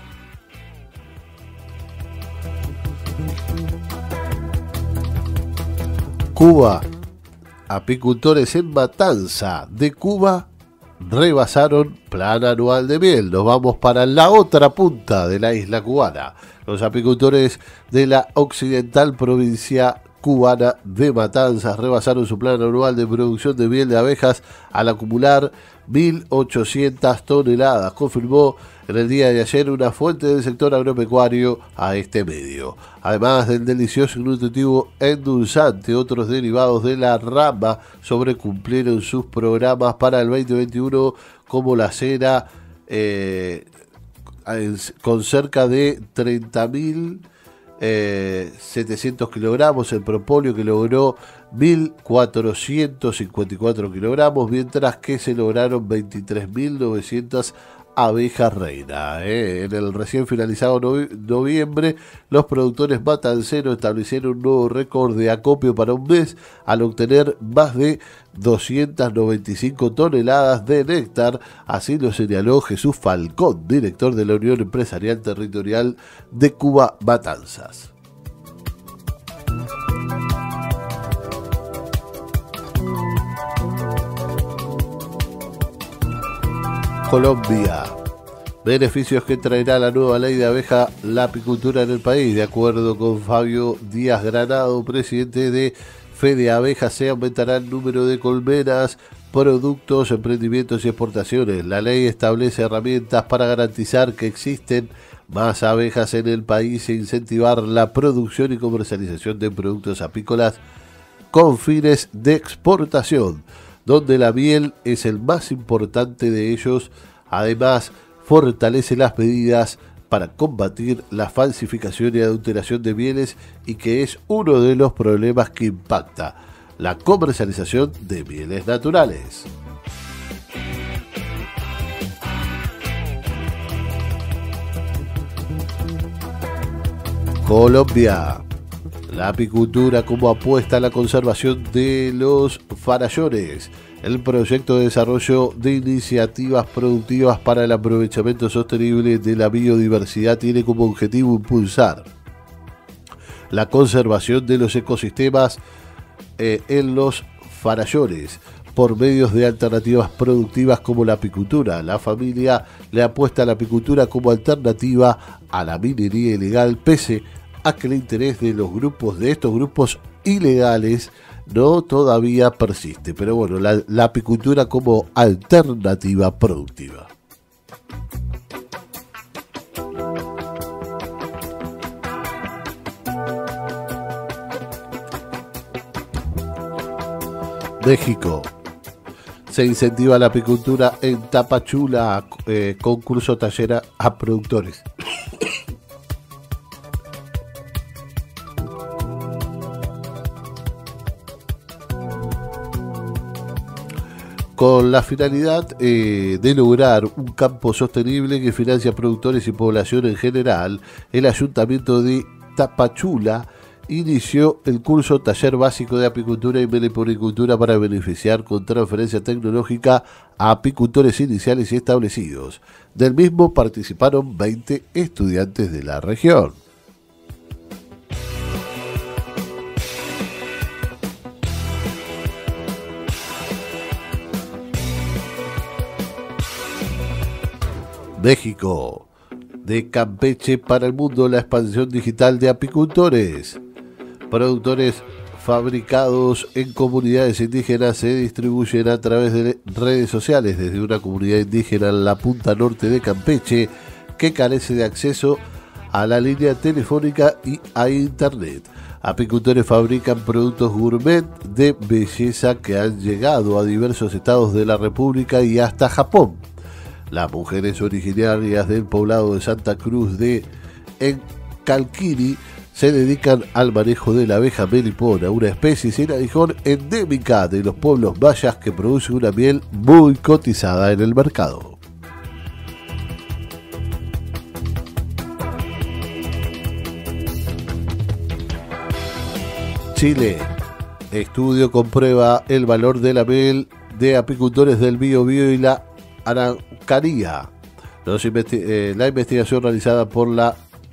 Cuba. Apicultores en Matanza de Cuba rebasaron plan anual de miel. Nos vamos para la otra punta de la isla cubana. Los apicultores de la occidental provincia cubana de Matanzas rebasaron su plan anual de producción de miel de abejas al acumular mil ochocientas toneladas, confirmó en el día de ayer una fuente del sector agropecuario a este medio. Además del delicioso y nutritivo endulzante, otros derivados de la rama sobrecumplieron sus programas para el veinte veintiuno, como la cera eh, con cerca de treinta mil setecientos kilogramos, el propóleo que logró mil cuatrocientos cincuenta y cuatro kilogramos, mientras que se lograron veintitrés mil novecientas abejas reina. Eh. En el recién finalizado novie- noviembre, los productores matanceros establecieron un nuevo récord de acopio para un mes al obtener más de doscientas noventa y cinco toneladas de néctar. Así lo señaló Jesús Falcón, director de la Unión Empresarial Territorial de Cuba Matanzas. Colombia. Beneficios que traerá la nueva ley de abeja la apicultura en el país. De acuerdo con Fabio Díaz Granado, presidente de Fede Abejas, se aumentará el número de colmenas, productos, emprendimientos y exportaciones. La ley establece herramientas para garantizar que existen más abejas en el país e incentivar la producción y comercialización de productos apícolas con fines de exportación, donde la miel es el más importante de ellos. Además, fortalece las medidas para combatir la falsificación y adulteración de mieles, y que es uno de los problemas que impacta la comercialización de mieles naturales. Colombia. La apicultura como apuesta a la conservación de los farallones. El proyecto de desarrollo de iniciativas productivas para el aprovechamiento sostenible de la biodiversidad tiene como objetivo impulsar la conservación de los ecosistemas eh, en los farallones por medios de alternativas productivas como la apicultura. La familia le apuesta a la apicultura como alternativa a la minería ilegal, pese a que el interés de los grupos, de estos grupos ilegales, no todavía persiste. Pero bueno, la, la apicultura como alternativa productiva. México. Se incentiva la apicultura en Tapachula, eh, concurso taller a, a productores. Con la finalidad eh, de lograr un campo sostenible que financia productores y población en general, el Ayuntamiento de Tapachula inició el curso Taller Básico de Apicultura y Meliponicultura para beneficiar con transferencia tecnológica a apicultores iniciales y establecidos. Del mismo participaron veinte estudiantes de la región. México. de Campeche para el mundo, la expansión digital de apicultores. Productores fabricados en comunidades indígenas se distribuyen a través de redes sociales desde una comunidad indígena en la punta norte de Campeche que carece de acceso a la línea telefónica y a internet. Apicultores fabrican productos gourmet de belleza que han llegado a diversos estados de la República y hasta Japón. Las mujeres originarias del poblado de Santa Cruz de Encalquiri se dedican al manejo de la abeja melipona, una especie sin aguijón endémica de los pueblos mayas que produce una miel muy cotizada en el mercado. Chile. Estudio comprueba el valor de la miel de apicultores del Biobío y la Araucanía. Los investi- eh, la investigación realizada por la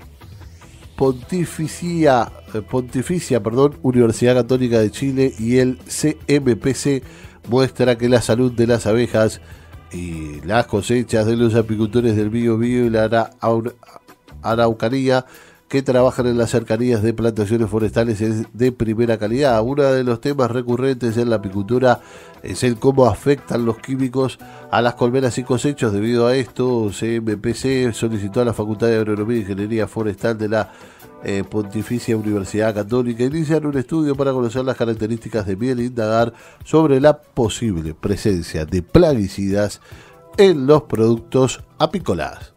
Pontificia, eh, Pontificia perdón, Universidad Católica de Chile y el C M P C muestra que la salud de las abejas y las cosechas de los apicultores del Biobío y la Ara- Araucanía que trabajan en las cercanías de plantaciones forestales es de primera calidad. Uno de los temas recurrentes en la apicultura es el cómo afectan los químicos a las colmenas y cosechos. Debido a esto, C M P C solicitó a la Facultad de Agronomía e Ingeniería Forestal de la eh, Pontificia Universidad Católica iniciar un estudio para conocer las características de miel e indagar sobre la posible presencia de plaguicidas en los productos apícolas.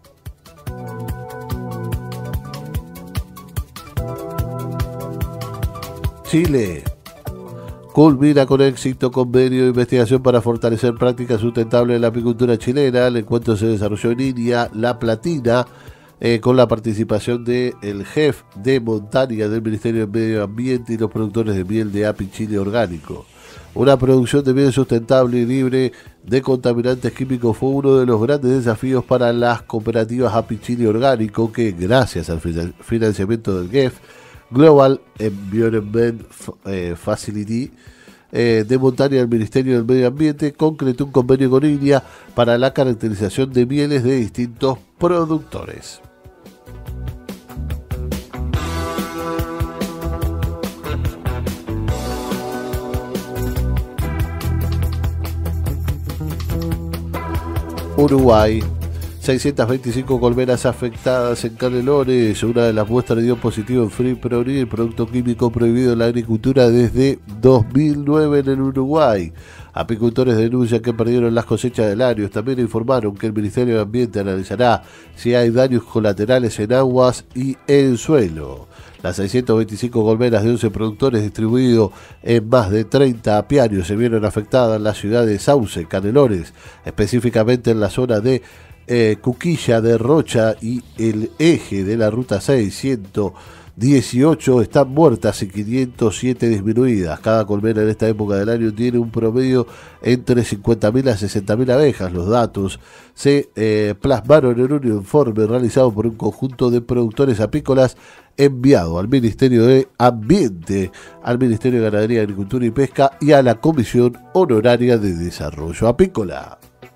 Chile culmina con éxito convenio de investigación para fortalecer prácticas sustentables en la apicultura chilena. El encuentro se desarrolló en Iria, La Platina, eh, con la participación del jefe de montaña del Ministerio de Medio Ambiente y los productores de miel de Api Chile Orgánico. Una producción de miel sustentable y libre de contaminantes químicos fue uno de los grandes desafíos para las cooperativas Api Chile Orgánico que, gracias al financiamiento del G E F, Global Environment Facility eh, de montaña del Ministerio del Medio Ambiente, concretó un convenio con Iria para la caracterización de mieles de distintos productores. Uruguay. seiscientas veinticinco colmenas afectadas en Canelones. Una de las muestras dio positivo en Free Prolin, el producto químico prohibido en la agricultura desde dos mil nueve en el Uruguay. Apicultores denuncian que perdieron las cosechas del año. También informaron que el Ministerio de Ambiente analizará si hay daños colaterales en aguas y en suelo. Las seiscientas veinticinco colmenas de once productores distribuidos en más de treinta apiarios se vieron afectadas en la ciudad de Sauce, Canelones, específicamente en la zona de Eh, Cuquilla de Rocha y el eje de la ruta seis, ciento dieciocho están muertas y quinientas siete disminuidas. Cada colmena en esta época del año tiene un promedio entre cincuenta mil a sesenta mil abejas. Los datos se eh, plasmaron en un informe realizado por un conjunto de productores apícolas enviado al Ministerio de Ambiente, al Ministerio de Ganadería, Agricultura y Pesca y a la Comisión Honoraria de Desarrollo Apícola.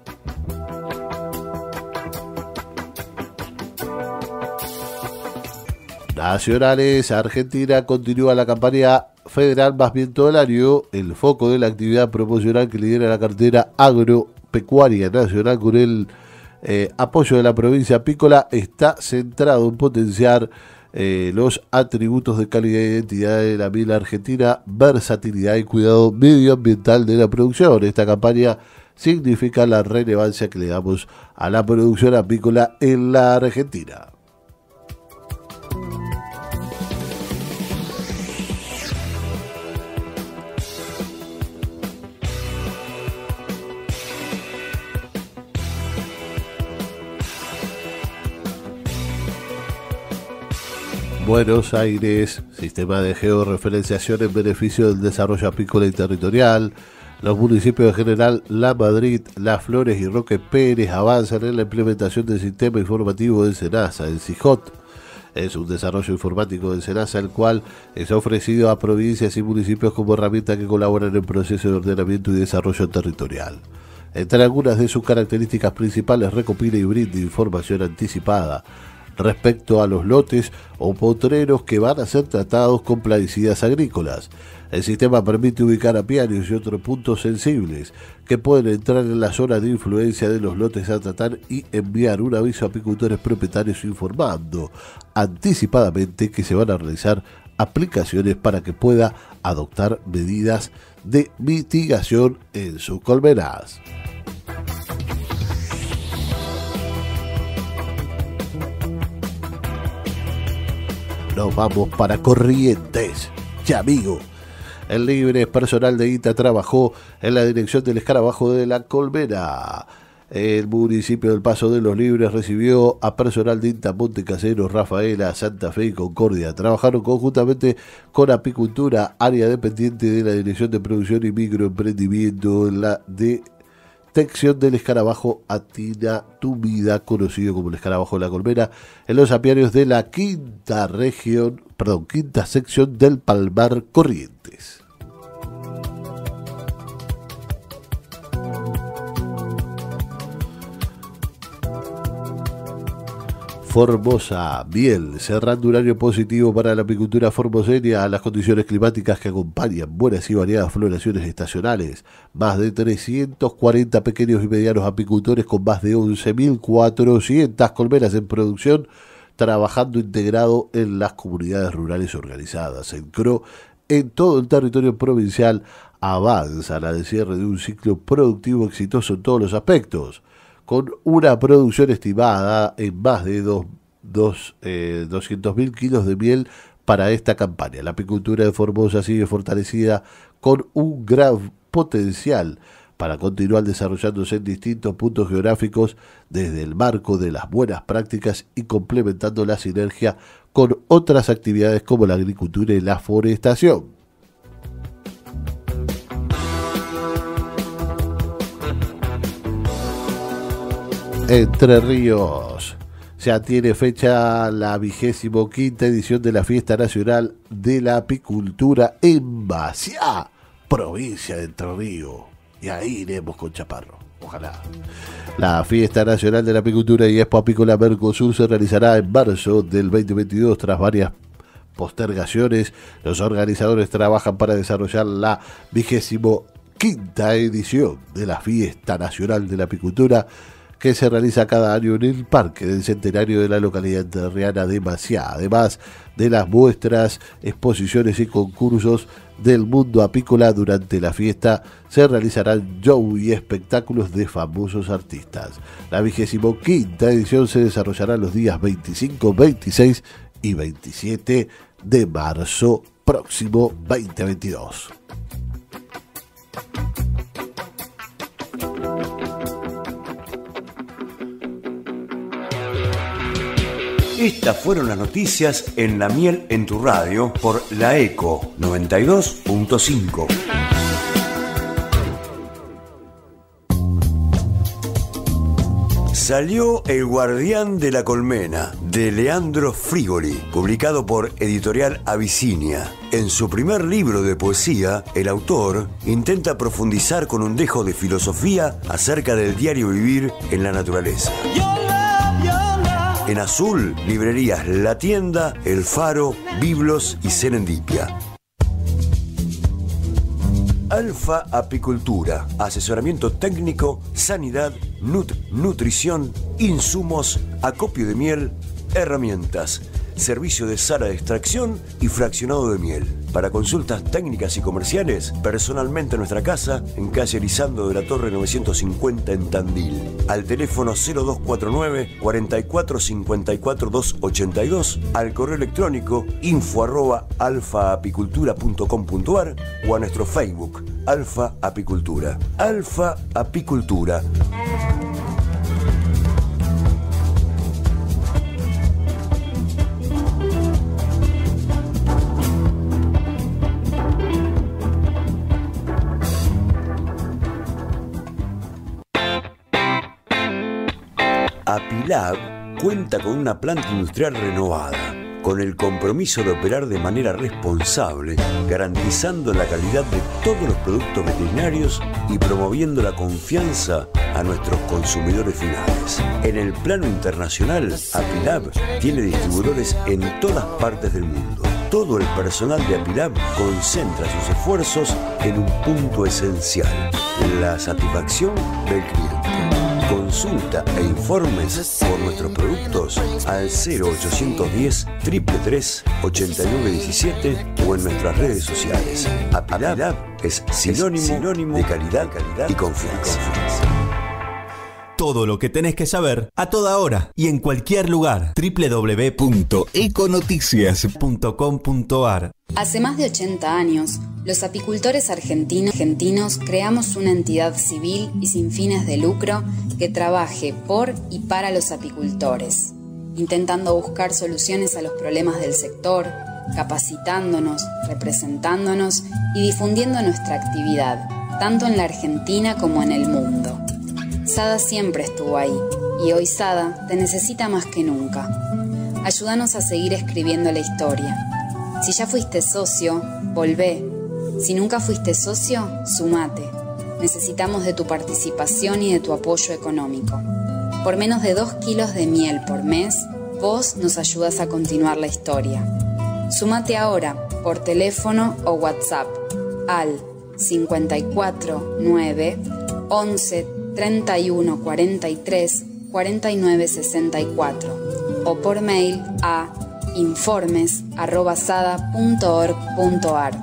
Nacionales. Argentina continúa la campaña federal Más Viento del Año. El foco de la actividad promocional que lidera la cartera agropecuaria nacional con el eh, apoyo de la provincia apícola está centrado en potenciar eh, los atributos de calidad e identidad de la miel argentina, versatilidad y cuidado medioambiental de la producción. Esta campaña significa la relevancia que le damos a la producción apícola en la Argentina. Buenos Aires, sistema de georreferenciación en beneficio del desarrollo apícola y territorial. Los municipios de General La Madrid, Las Flores y Roque Pérez avanzan en la implementación del sistema informativo de SENASA. El CIJOT es un desarrollo informático de SENASA, el cual es ofrecido a provincias y municipios como herramienta que colaboran en el proceso de ordenamiento y desarrollo territorial. Entre algunas de sus características principales, recopila y brinda información anticipada, respecto a los lotes o potreros que van a ser tratados con plaguicidas agrícolas. El sistema permite ubicar apiarios y otros puntos sensibles que pueden entrar en la zona de influencia de los lotes a tratar y enviar un aviso a apicultores propietarios informando anticipadamente que se van a realizar aplicaciones para que pueda adoptar medidas de mitigación en sus colmenas. Nos vamos para Corrientes. Ya, amigo. El libre personal de INTA trabajó en la dirección del escarabajo de la colmena. El municipio del Paso de los Libres recibió a personal de INTA Montecaseros, Rafaela, Santa Fe y Concordia. Trabajaron conjuntamente con apicultura, área dependiente de la Dirección de Producción y Microemprendimiento en la detección del escarabajo Atina tumida, conocido como el escarabajo de la colmena, en los apiarios de la quinta región, perdón, quinta sección del Palmar Corrientes. Formosa, miel, cerrando un año positivo para la apicultura formoseña a las condiciones climáticas que acompañan buenas y variadas floraciones estacionales. Más de trescientos cuarenta pequeños y medianos apicultores con más de once mil cuatrocientas colmenas en producción, trabajando integrado en las comunidades rurales organizadas. El C R O en todo el territorio provincial avanza la de cierre de un ciclo productivo exitoso en todos los aspectos, con una producción estimada en más de dos, dos, eh, doscientos mil kilos de miel para esta campaña. La apicultura de Formosa sigue fortalecida con un gran potencial para continuar desarrollándose en distintos puntos geográficos desde el marco de las buenas prácticas y complementando la sinergia con otras actividades como la agricultura y la forestación. Entre Ríos. Ya tiene fecha la vigésimo quinta edición de la Fiesta Nacional de la Apicultura en Maciá, provincia de Entre Ríos. Y ahí iremos con Chaparro, ojalá. La Fiesta Nacional de la Apicultura y Expo Apícola Mercosur se realizará en marzo del veinte veintidós tras varias postergaciones. Los organizadores trabajan para desarrollar la vigésimo quinta edición de la Fiesta Nacional de la Apicultura, que se realiza cada año en el Parque del Centenario de la localidad entrerriana de Maciá. Además de las muestras, exposiciones y concursos del mundo apícola, durante la fiesta se realizarán show y espectáculos de famosos artistas. La vigésimo quinta edición se desarrollará los días veinticinco, veintiséis y veintisiete de marzo próximo veinte veintidós. Estas fueron las noticias en La Miel en tu Radio por La Eco noventa y dos punto cinco. Salió El Guardián de la Colmena, de Leandro Frigoli, publicado por Editorial Abisinia. En su primer libro de poesía, el autor intenta profundizar con un dejo de filosofía acerca del diario vivir en la naturaleza. En azul, librerías La Tienda, El Faro, Biblos y Serendipia. Alfa Apicultura, asesoramiento técnico, sanidad, nut nutrición, insumos, acopio de miel, herramientas, servicio de sala de extracción y fraccionado de miel. Para consultas técnicas y comerciales, personalmente en nuestra casa, en calle Lisandro de la Torre novecientos cincuenta en Tandil. Al teléfono cero dos cuatro nueve, cuarenta y cuatro, cincuenta y cuatro, doscientos ochenta y dos, al correo electrónico info arroba alfaapicultura punto com punto ar o a nuestro Facebook, Alfa Apicultura. Alfa Apicultura. Apilab cuenta con una planta industrial renovada, con el compromiso de operar de manera responsable, garantizando la calidad de todos los productos veterinarios y promoviendo la confianza a nuestros consumidores finales. En el plano internacional, Apilab tiene distribuidores en todas partes del mundo. Todo el personal de Apilab concentra sus esfuerzos en un punto esencial: la satisfacción del cliente. Consulta e informes por nuestros productos al cero ochocientos diez, tres tres tres, ochenta y nueve diecisiete o en nuestras redes sociales. Apilab es sinónimo, sinónimo de calidad, calidad y confianza. Todo lo que tenés que saber a toda hora y en cualquier lugar. doble u doble u doble u punto econoticias punto com punto a r. Hace más de ochenta años, los apicultores argentinos, argentinos creamos una entidad civil y sin fines de lucro que trabaje por y para los apicultores, intentando buscar soluciones a los problemas del sector, capacitándonos, representándonos y difundiendo nuestra actividad, tanto en la Argentina como en el mundo. Sada siempre estuvo ahí, y hoy Sada te necesita más que nunca. Ayúdanos a seguir escribiendo la historia. Si ya fuiste socio, volvé. Si nunca fuiste socio, sumate. Necesitamos de tu participación y de tu apoyo económico. Por menos de dos kilos de miel por mes, vos nos ayudas a continuar la historia. Sumate ahora, por teléfono o WhatsApp, al cincuenta y cuatro nueve once treinta y uno cuarenta y tres cuarenta y nueve sesenta y cuatro o por mail a informes arroba sada punto org punto a r.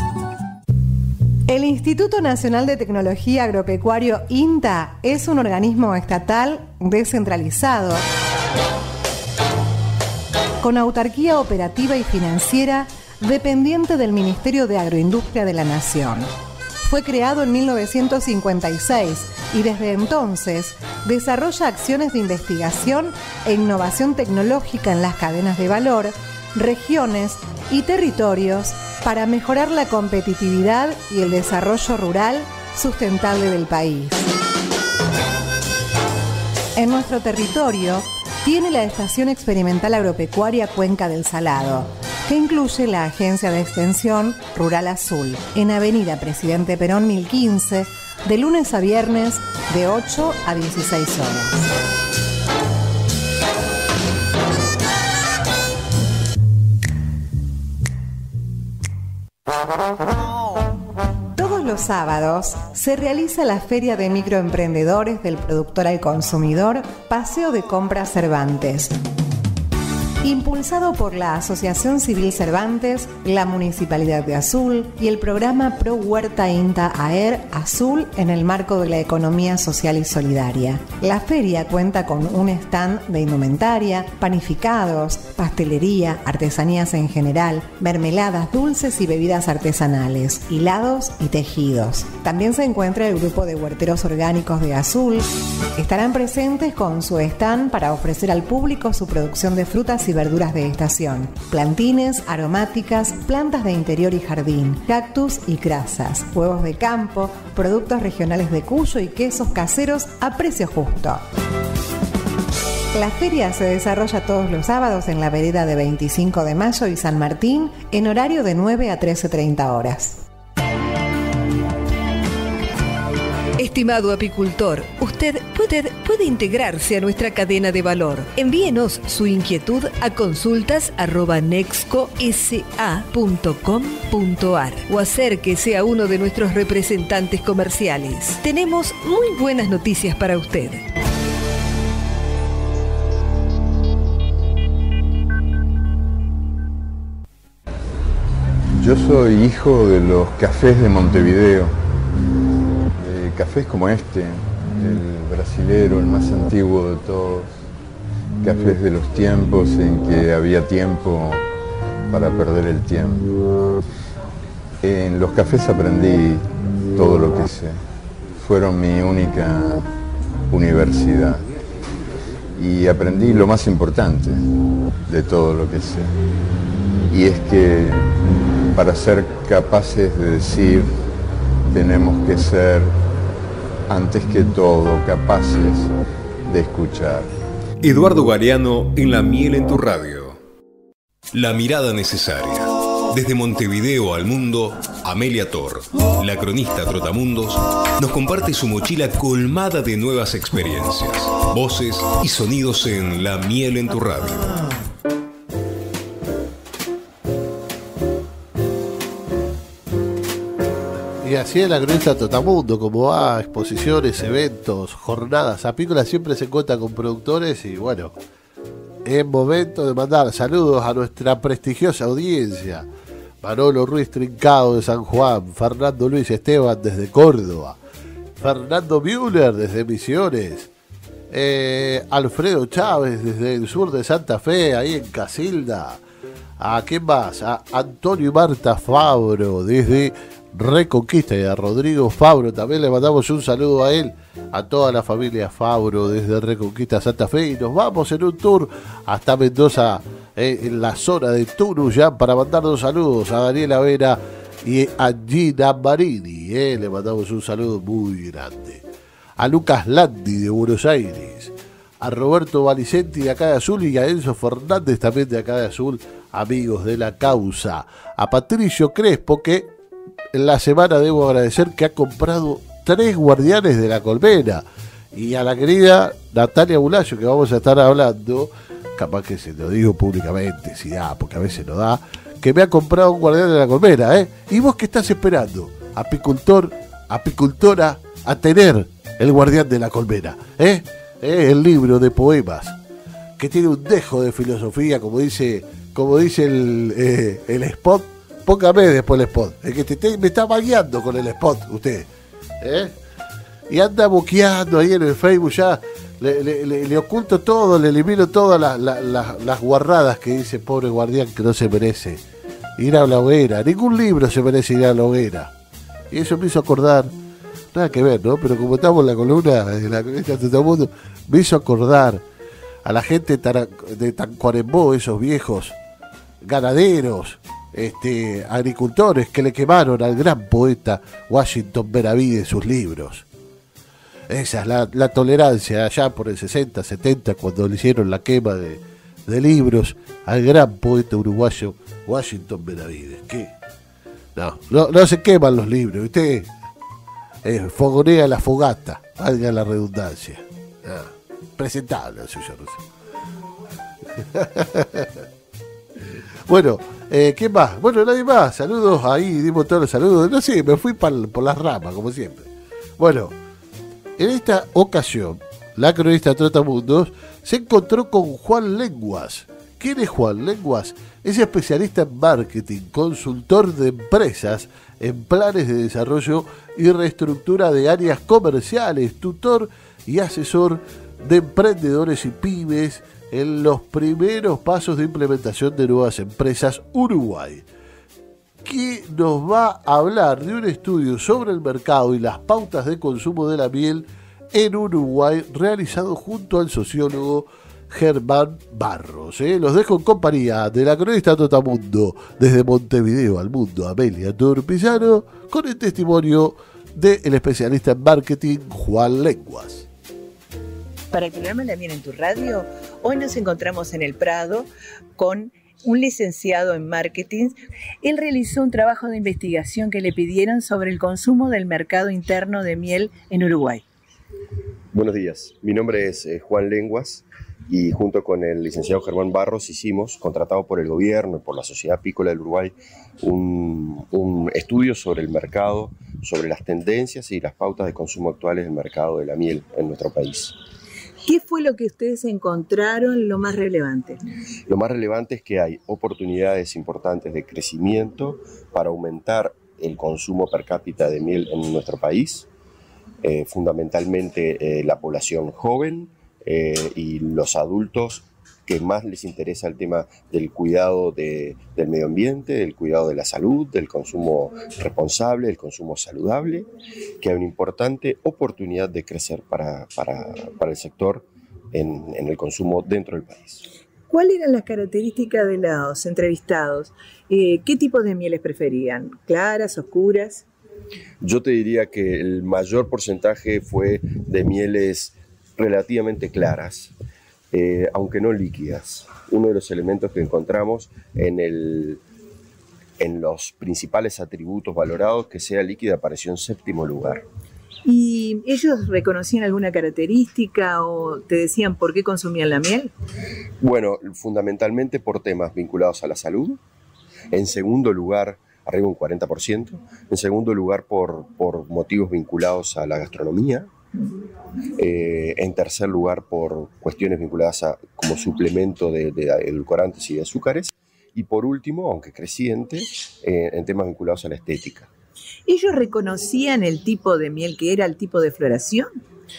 El Instituto Nacional de Tecnología Agropecuario INTA es un organismo estatal descentralizado con autarquía operativa y financiera dependiente del Ministerio de Agroindustria de la Nación. Fue creado en mil novecientos cincuenta y seis y desde entonces desarrolla acciones de investigación e innovación tecnológica en las cadenas de valor, regiones y territorios para mejorar la competitividad y el desarrollo rural sustentable del país. En nuestro territorio tiene la Estación Experimental Agropecuaria Cuenca del Salado, que incluye la Agencia de Extensión Rural Azul, en Avenida Presidente Perón mil quince, de lunes a viernes, de ocho a dieciséis horas. Todos los sábados se realiza la Feria de Microemprendedores del Productor al Consumidor, Paseo de Compras Cervantes. Impulsado por la Asociación Civil Cervantes, la Municipalidad de Azul y el programa Pro Huerta INTA AER Azul en el marco de la economía social y solidaria. La feria cuenta con un stand de indumentaria, panificados, pastelería, artesanías en general, mermeladas, dulces y bebidas artesanales, hilados y tejidos. También se encuentra el grupo de huerteros orgánicos de Azul. Estarán presentes con su stand para ofrecer al público su producción de frutas y verduras de estación, plantines, aromáticas, plantas de interior y jardín, cactus y crasas, huevos de campo, productos regionales de Cuyo y quesos caseros a precio justo. La feria se desarrolla todos los sábados en la vereda de veinticinco de mayo y San Martín en horario de nueve a trece treinta horas. Estimado apicultor, usted puede, puede integrarse a nuestra cadena de valor. Envíenos su inquietud a consultas arroba nexco s a punto com punto a r o acérquese a uno de nuestros representantes comerciales. Tenemos muy buenas noticias para usted. Yo soy hijo de los cafés de Montevideo. Cafés como este, el brasilero, el más antiguo de todos, cafés de los tiempos en que había tiempo para perder el tiempo. En los cafés aprendí todo lo que sé, fueron mi única universidad y aprendí lo más importante de todo lo que sé, y es que para ser capaces de decir tenemos que ser antes que todo capaces de escuchar. Eduardo Galeano en La Miel en tu Radio. La mirada necesaria. Desde Montevideo al mundo Amelia Tor, la cronista Trotamundos, nos comparte su mochila colmada de nuevas experiencias, voces y sonidos en La Miel en tu Radio. Y así es la cronista Trotamundo, como va a exposiciones, eventos, jornadas apícolas, siempre se cuenta con productores y bueno, es momento de mandar saludos a nuestra prestigiosa audiencia. Manolo Ruiz Trincado de San Juan, Fernando Luis Esteban desde Córdoba, Fernando Müller desde Misiones, eh, Alfredo Chávez desde el sur de Santa Fe, ahí en Casilda. ¿A quién más? A Antonio y Marta Fabro desde Reconquista, y a Rodrigo Fabro también le mandamos un saludo a él, a toda la familia Fabro desde Reconquista Santa Fe, y nos vamos en un tour hasta Mendoza, eh, en la zona de Tunuyán, para mandarnos saludos a Daniela Vera y a Gina Marini, eh, le mandamos un saludo muy grande, a Lucas Landi de Buenos Aires, a Roberto Valicenti de acá de Azul y a Enzo Fernández también de acá de Azul, amigos de la causa, a Patricio Crespo, que en la semana debo agradecer que ha comprado tres guardianes de la colmena, y a la querida Natalia Bulayo, que vamos a estar hablando, capaz que se lo digo públicamente, si da, porque a veces no da, que me ha comprado un guardián de la colmena, ¿eh? ¿Y vos qué estás esperando, apicultor, apicultora, a tener el guardián de la colmena? ¿Eh? ¿Eh? El libro de poemas, que tiene un dejo de filosofía, como dice, como dice el, eh, el spot. Póngame después el spot. Es que te, te, me está bagueando con el spot, usted. ¿Eh? Y anda boqueando ahí en el Facebook ya. Le, le, le, le oculto todo, le elimino todas las, las, las, las guarradas que dice pobre guardián que no se merece ir a la hoguera. Ningún libro se merece ir a la hoguera. Y eso me hizo acordar, nada que ver, ¿no? Pero como estamos en la columna de la cronista de Trotamundo, me hizo acordar a la gente de Tacuarembó, esos viejos ganaderos, Este, agricultores que le quemaron al gran poeta Washington Benavides sus libros. Esa es la, la tolerancia allá por el sesenta, setenta, cuando le hicieron la quema de, de libros al gran poeta uruguayo Washington Benavides. ¿Qué? No, no, no se queman los libros, usted eh, fogonea la fogata, valga la redundancia. Ah, presentable el suyo, no sé. Bueno, eh, ¿qué más? Bueno, nadie más. Saludos ahí, dimos todos los saludos. No sé, me fui por, por las ramas, como siempre. Bueno, en esta ocasión, la cronista Trotamundos se encontró con Juan Lenguas. ¿Quién es Juan Lenguas? Es especialista en marketing, consultor de empresas en planes de desarrollo y reestructura de áreas comerciales, tutor y asesor de emprendedores y pymes en los primeros pasos de implementación de nuevas empresas Uruguay, que nos va a hablar de un estudio sobre el mercado y las pautas de consumo de la miel en Uruguay realizado junto al sociólogo Germán Barros. ¿eh? Los dejo en compañía de la cronista Trotamundo desde Montevideo al mundo, Amelia Tor Pizarro, con el testimonio del especialista en marketing Juan Lenguas. Para el programa La Miel en tu Radio, hoy nos encontramos en el Prado con un licenciado en marketing. Él realizó un trabajo de investigación que le pidieron sobre el consumo del mercado interno de miel en Uruguay. Buenos días, mi nombre es eh, Juan Lenguas y junto con el licenciado Germán Barros hicimos, contratado por el gobierno y por la Sociedad Apícola del Uruguay, un, un estudio sobre el mercado, sobre las tendencias y las pautas de consumo actuales del mercado de la miel en nuestro país. ¿Qué fue lo que ustedes encontraron lo más relevante? Lo más relevante es que hay oportunidades importantes de crecimiento para aumentar el consumo per cápita de miel en nuestro país, eh, fundamentalmente eh, la población joven eh, y los adultos que más les interesa el tema del cuidado de, del medio ambiente, del cuidado de la salud, del consumo responsable, del consumo saludable, que hay una importante oportunidad de crecer para, para, para el sector en, en el consumo dentro del país. ¿Cuáles eran las características de los entrevistados? Eh, ¿Qué tipo de mieles preferían? ¿Claras, oscuras? Yo te diría que el mayor porcentaje fue de mieles relativamente claras, Eh, aunque no líquidas. Uno de los elementos que encontramos en el, en los principales atributos valorados, que sea líquida, apareció en séptimo lugar. ¿Y ellos reconocían alguna característica o te decían por qué consumían la miel? Bueno, fundamentalmente por temas vinculados a la salud. En segundo lugar, arriba un cuarenta por ciento. En segundo lugar, por, por motivos vinculados a la gastronomía. Eh, en tercer lugar, por cuestiones vinculadas a como suplemento de, de edulcorantes y de azúcares. Y por último, aunque creciente, eh, en temas vinculados a la estética. ¿Ellos reconocían el tipo de miel que era, el tipo de floración?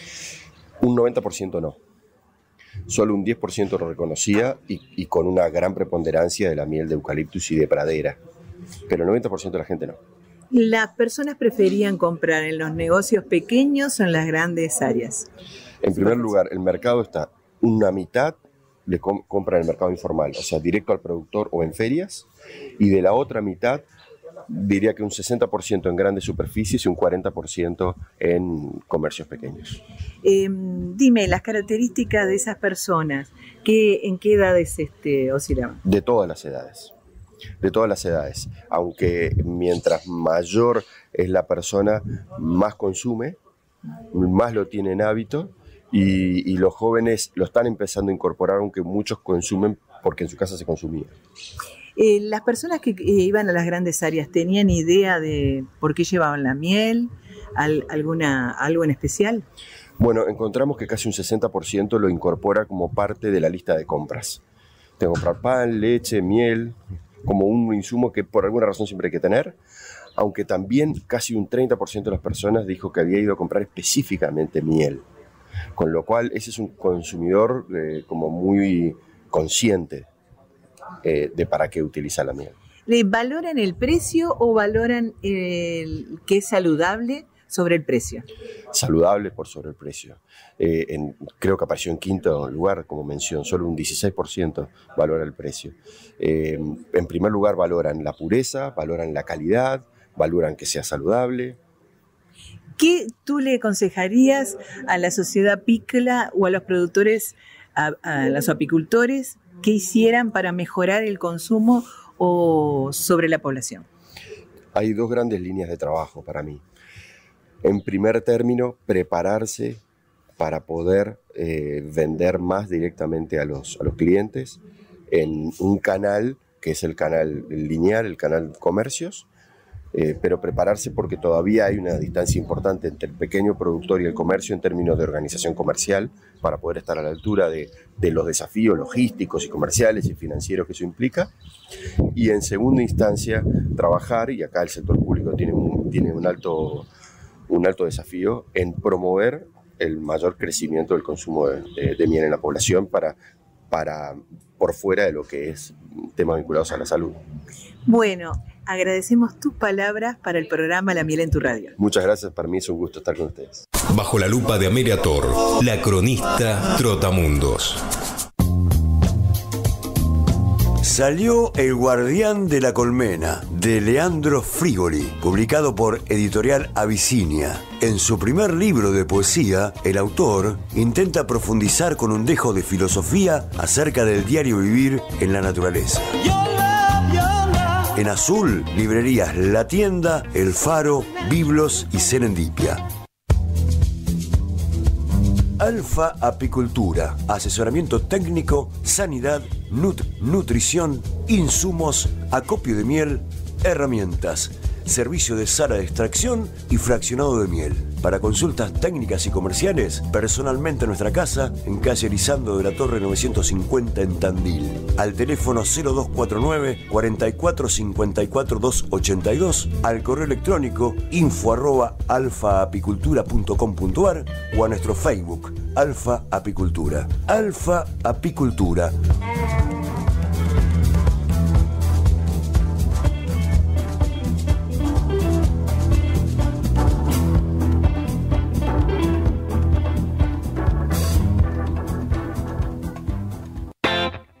Un noventa por ciento no. Solo un diez por ciento lo reconocía y, y con una gran preponderancia de la miel de eucaliptus y de pradera. Pero el noventa por ciento de la gente no. ¿Las personas preferían comprar en los negocios pequeños o en las grandes áreas? En primer lugar, el mercado está una mitad le com- compra en el mercado informal, o sea, directo al productor o en ferias, y de la otra mitad diría que un sesenta por ciento en grandes superficies y un cuarenta por ciento en comercios pequeños. Eh, dime, las características de esas personas, ¿qué, ¿en qué edades este, oscilaban? De todas las edades, de todas las edades, aunque mientras mayor es la persona, más consume, más lo tiene en hábito, y, y los jóvenes lo están empezando a incorporar, aunque muchos consumen porque en su casa se consumía. Eh, ¿Las personas que eh, iban a las grandes áreas tenían idea de por qué llevaban la miel? ¿Al, alguna, ¿Algo en especial? Bueno, encontramos que casi un sesenta por ciento lo incorpora como parte de la lista de compras. Tengo que comprar pan, leche, miel, como un insumo que por alguna razón siempre hay que tener, aunque también casi un treinta por ciento de las personas dijo que había ido a comprar específicamente miel, con lo cual ese es un consumidor eh, como muy consciente eh, de para qué utiliza la miel. ¿Le valoran el precio o valoran el que es saludable sobre el precio? Saludable por sobre el precio. Eh, en, creo que apareció en quinto lugar como mención, solo un dieciséis por ciento valora el precio. Eh, en primer lugar valoran la pureza, valoran la calidad, valoran que sea saludable. ¿Qué tú le aconsejarías a la sociedad apícola o a los productores, a, a los apicultores, que hicieran para mejorar el consumo o sobre la población? Hay dos grandes líneas de trabajo para mí. En primer término, prepararse para poder eh, vender más directamente a los, a los clientes en un canal que es el canal lineal, el canal comercios, eh, pero prepararse porque todavía hay una distancia importante entre el pequeño productor y el comercio en términos de organización comercial para poder estar a la altura de, de los desafíos logísticos y comerciales y financieros que eso implica. Y en segunda instancia, trabajar, y acá el sector público tiene un, tiene un alto... un alto desafío en promover el mayor crecimiento del consumo de, de, de miel en la población para, para por fuera de lo que es temas vinculados a la salud. Bueno, agradecemos tus palabras para el programa La Miel en tu Radio. Muchas gracias, para mí es un gusto estar con ustedes. Bajo la lupa de Amelia Tor, la cronista Trotamundos. Salió El Guardián de la Colmena, de Leandro Frigoli, publicado por Editorial Abisinia. En su primer libro de poesía, el autor intenta profundizar con un dejo de filosofía acerca del diario vivir en la naturaleza. En azul, librerías La Tienda, El Faro, Biblos y Serendipia. Alfa Apicultura, asesoramiento técnico, sanidad, nut nutrición, insumos, acopio de miel, herramientas, servicio de sala de extracción y fraccionado de miel. Para consultas técnicas y comerciales, personalmente en nuestra casa, en calle Erizando de la Torre novecientos cincuenta en Tandil. Al teléfono cero dos cuatro nueve, cuarenta y cuatro, cincuenta y cuatro, doscientos ochenta y dos, al correo electrónico info arroba alfaapicultura punto com punto ar o a nuestro Facebook, Alfa Apicultura. Alfa Apicultura.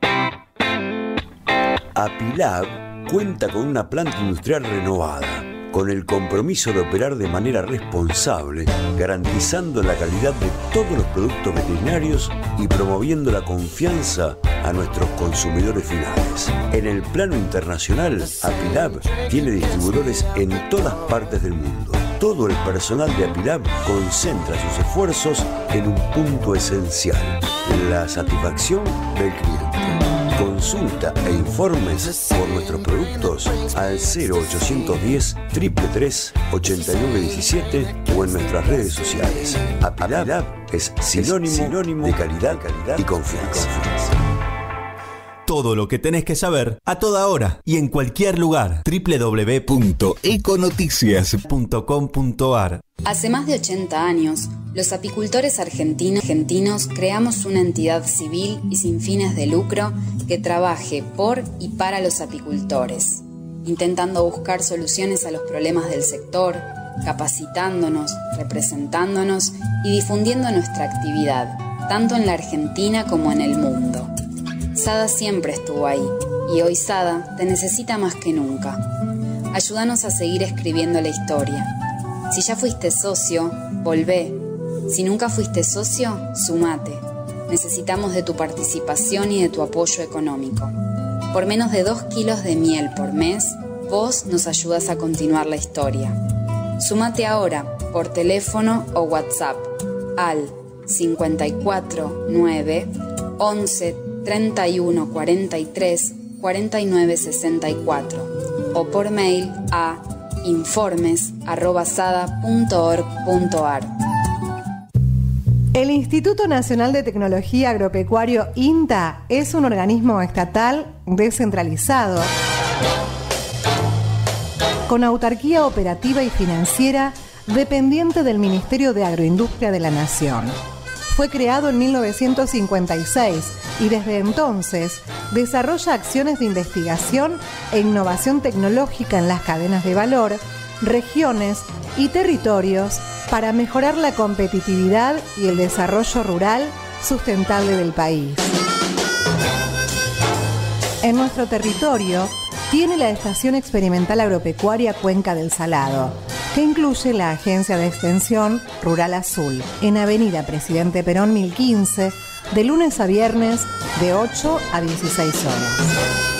Apilab cuenta con una planta industrial renovada, con el compromiso de operar de manera responsable, garantizando la calidad de todos los productos veterinarios y promoviendo la confianza a nuestros consumidores finales. En el plano internacional, Apilab tiene distribuidores en todas partes del mundo. Todo el personal de Apilab concentra sus esfuerzos en un punto esencial: la satisfacción del cliente. Consulta e informes por nuestros productos al cero ochocientos diez, tres tres tres, ochenta y nueve diecisiete o en nuestras redes sociales. Apilab es sinónimo, sinónimo de calidad, calidad y confianza. Todo lo que tenés que saber a toda hora y en cualquier lugar. doble u doble u doble u punto econoticias punto com punto a r. Hace más de ochenta años, los apicultores argentinos, argentinos creamos una entidad civil y sin fines de lucro que trabaje por y para los apicultores, intentando buscar soluciones a los problemas del sector, capacitándonos, representándonos y difundiendo nuestra actividad, tanto en la Argentina como en el mundo. SADA siempre estuvo ahí y hoy SADA te necesita más que nunca. Ayúdanos a seguir escribiendo la historia. Si ya fuiste socio, volvé. Si nunca fuiste socio, sumate. Necesitamos de tu participación y de tu apoyo económico. Por menos de dos kilos de miel por mes, vos nos ayudas a continuar la historia. Sumate ahora por teléfono o WhatsApp al cincuenta y cuatro nueve once treinta y uno cuarenta y tres cuarenta y nueve sesenta y cuatro o por mail a informes arroba sada punto org punto a r. El Instituto Nacional de Tecnología Agropecuario INTA es un organismo estatal descentralizado con autarquía operativa y financiera dependiente del Ministerio de Agroindustria de la Nación. Fue creado en mil novecientos cincuenta y seis y desde entonces desarrolla acciones de investigación e innovación tecnológica en las cadenas de valor, regiones y territorios para mejorar la competitividad y el desarrollo rural sustentable del país. En nuestro territorio tiene la Estación Experimental Agropecuaria Cuenca del Salado, que incluye la Agencia de Extensión Rural Azul, en Avenida Presidente Perón mil quince, de lunes a viernes, de ocho a dieciséis horas.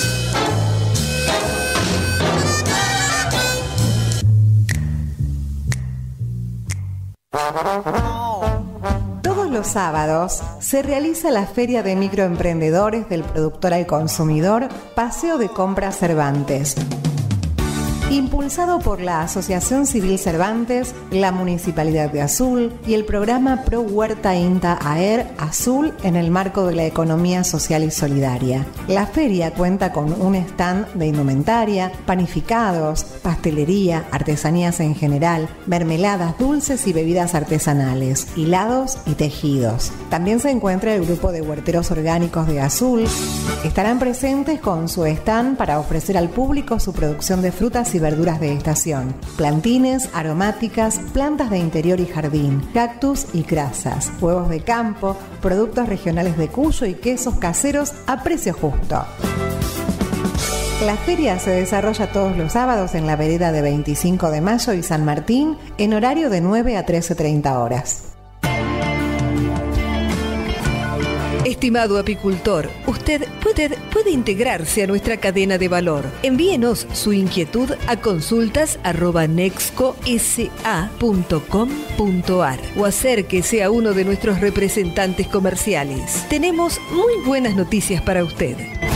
Todos los sábados se realiza la Feria de Microemprendedores del Productor al Consumidor, Paseo de Compras Cervantes. Impulsado por la Asociación Civil Cervantes, la Municipalidad de Azul y el programa Pro Huerta INTA AER Azul en el marco de la economía social y solidaria. La feria cuenta con un stand de indumentaria, panificados, pastelería, artesanías en general, mermeladas, dulces y bebidas artesanales, hilados y tejidos. También se encuentra el grupo de huerteros orgánicos de Azul. Estarán presentes con su stand para ofrecer al público su producción de frutas y verduras de estación, plantines, aromáticas, plantas de interior y jardín, cactus y crasas, huevos de campo, productos regionales de Cuyo y quesos caseros a precio justo. La feria se desarrolla todos los sábados en la vereda de veinticinco de mayo y San Martín en horario de nueve a trece treinta horas. Estimado apicultor, usted puede, puede integrarse a nuestra cadena de valor. Envíenos su inquietud a consultas arroba nexco s a punto com punto a r o acérquese a uno de nuestros representantes comerciales. Tenemos muy buenas noticias para usted.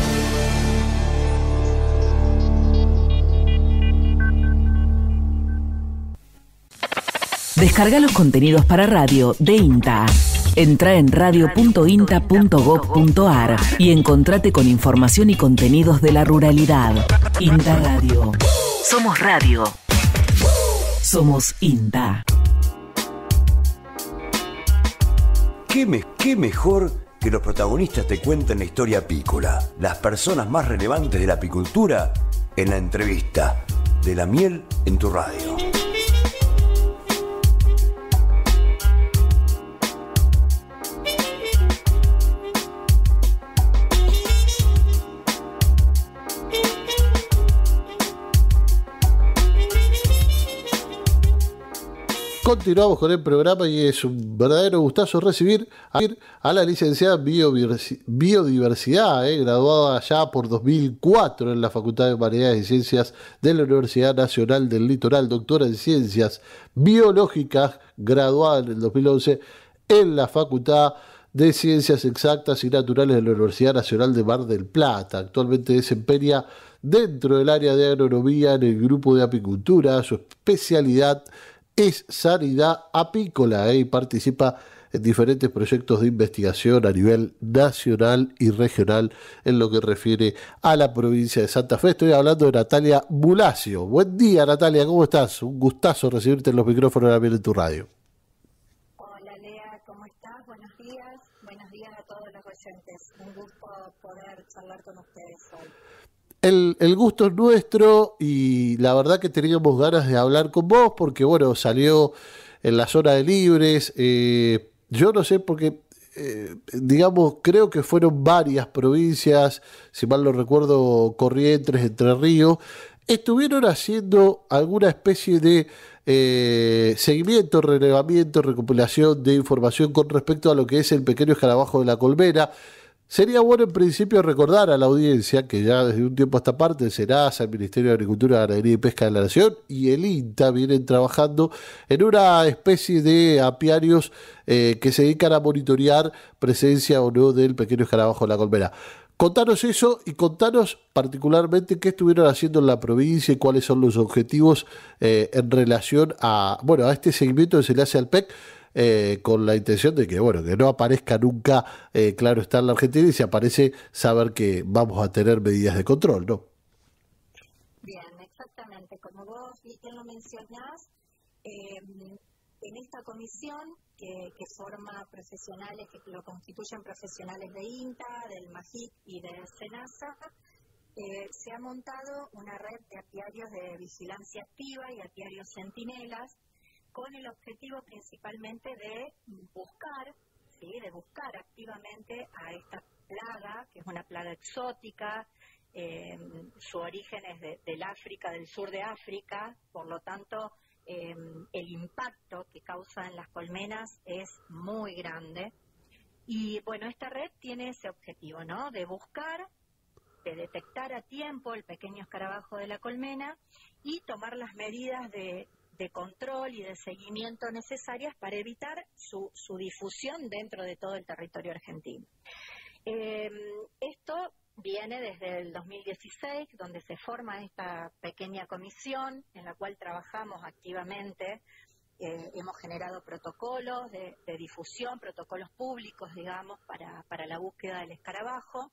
Descarga los contenidos para radio de INTA. Entra en radio punto inta punto gob punto a r y encontrate con información y contenidos de la ruralidad. INTA Radio. Somos radio. Somos INTA. ¿Qué, me, ¿Qué mejor que los protagonistas te cuenten la historia apícola? Las personas más relevantes de la apicultura en la entrevista de la miel en tu radio. Continuamos con el programa y es un verdadero gustazo recibir a, a la licenciada en Biodiversidad, eh, graduada ya por dos mil cuatro en la Facultad de Humanidades y Ciencias de la Universidad Nacional del Litoral, doctora en Ciencias Biológicas, graduada en el dos mil once en la Facultad de Ciencias Exactas y Naturales de la Universidad Nacional de Mar del Plata. Actualmente desempeña dentro del área de agronomía en el grupo de apicultura. Su especialidad es sanidad apícola, eh, y participa en diferentes proyectos de investigación a nivel nacional y regional en lo que refiere a la provincia de Santa Fe. Estoy hablando de Natalia Bulacio. Buen día, Natalia, ¿cómo estás? Un gustazo recibirte en los micrófonos de la Miel en tu radio. Hola, Lea, ¿cómo estás? Buenos días. Buenos días a todos los oyentes. Un gusto poder charlar con ustedes hoy. El, el gusto es nuestro y la verdad que teníamos ganas de hablar con vos porque, bueno, salió en la zona de Libres. Eh, yo no sé porque, eh, digamos, creo que fueron varias provincias, si mal no recuerdo, Corrientes, Entre Ríos, estuvieron haciendo alguna especie de eh, seguimiento, relevamiento, recopilación de información con respecto a lo que es el pequeño escarabajo de la colmena. Sería bueno en principio recordar a la audiencia que ya desde un tiempo a esta parte el SENASA, el Ministerio de Agricultura, Ganadería y Pesca de la Nación y el INTA vienen trabajando en una especie de apiarios eh, que se dedican a monitorear presencia o no del pequeño escarabajo de la colmena. Contanos eso y contanos particularmente qué estuvieron haciendo en la provincia y cuáles son los objetivos eh, en relación a, bueno, a este seguimiento que se le hace al P E C. Eh, con la intención de que, bueno, que no aparezca nunca, eh, claro está, en la Argentina, y si aparece, saber que vamos a tener medidas de control, ¿no? Bien, exactamente. Como vos bien lo mencionás, eh, en esta comisión que, que forma profesionales, que lo constituyen profesionales de INTA, del MAGIC y de SENASA, eh, se ha montado una red de apiarios de vigilancia activa y apiarios centinelas, con el objetivo principalmente de buscar, ¿sí? de buscar activamente a esta plaga, que es una plaga exótica, eh, su origen es de, del África, del sur de África, por lo tanto eh, el impacto que causa en las colmenas es muy grande. Y bueno, esta red tiene ese objetivo, ¿no? De buscar, de detectar a tiempo el pequeño escarabajo de la colmena y tomar las medidas de de control y de seguimiento necesarias para evitar su, su difusión dentro de todo el territorio argentino. Eh, esto viene desde el dos mil dieciséis, donde se forma esta pequeña comisión en la cual trabajamos activamente. Eh, hemos generado protocolos de, de difusión, protocolos públicos, digamos, para, para la búsqueda del escarabajo.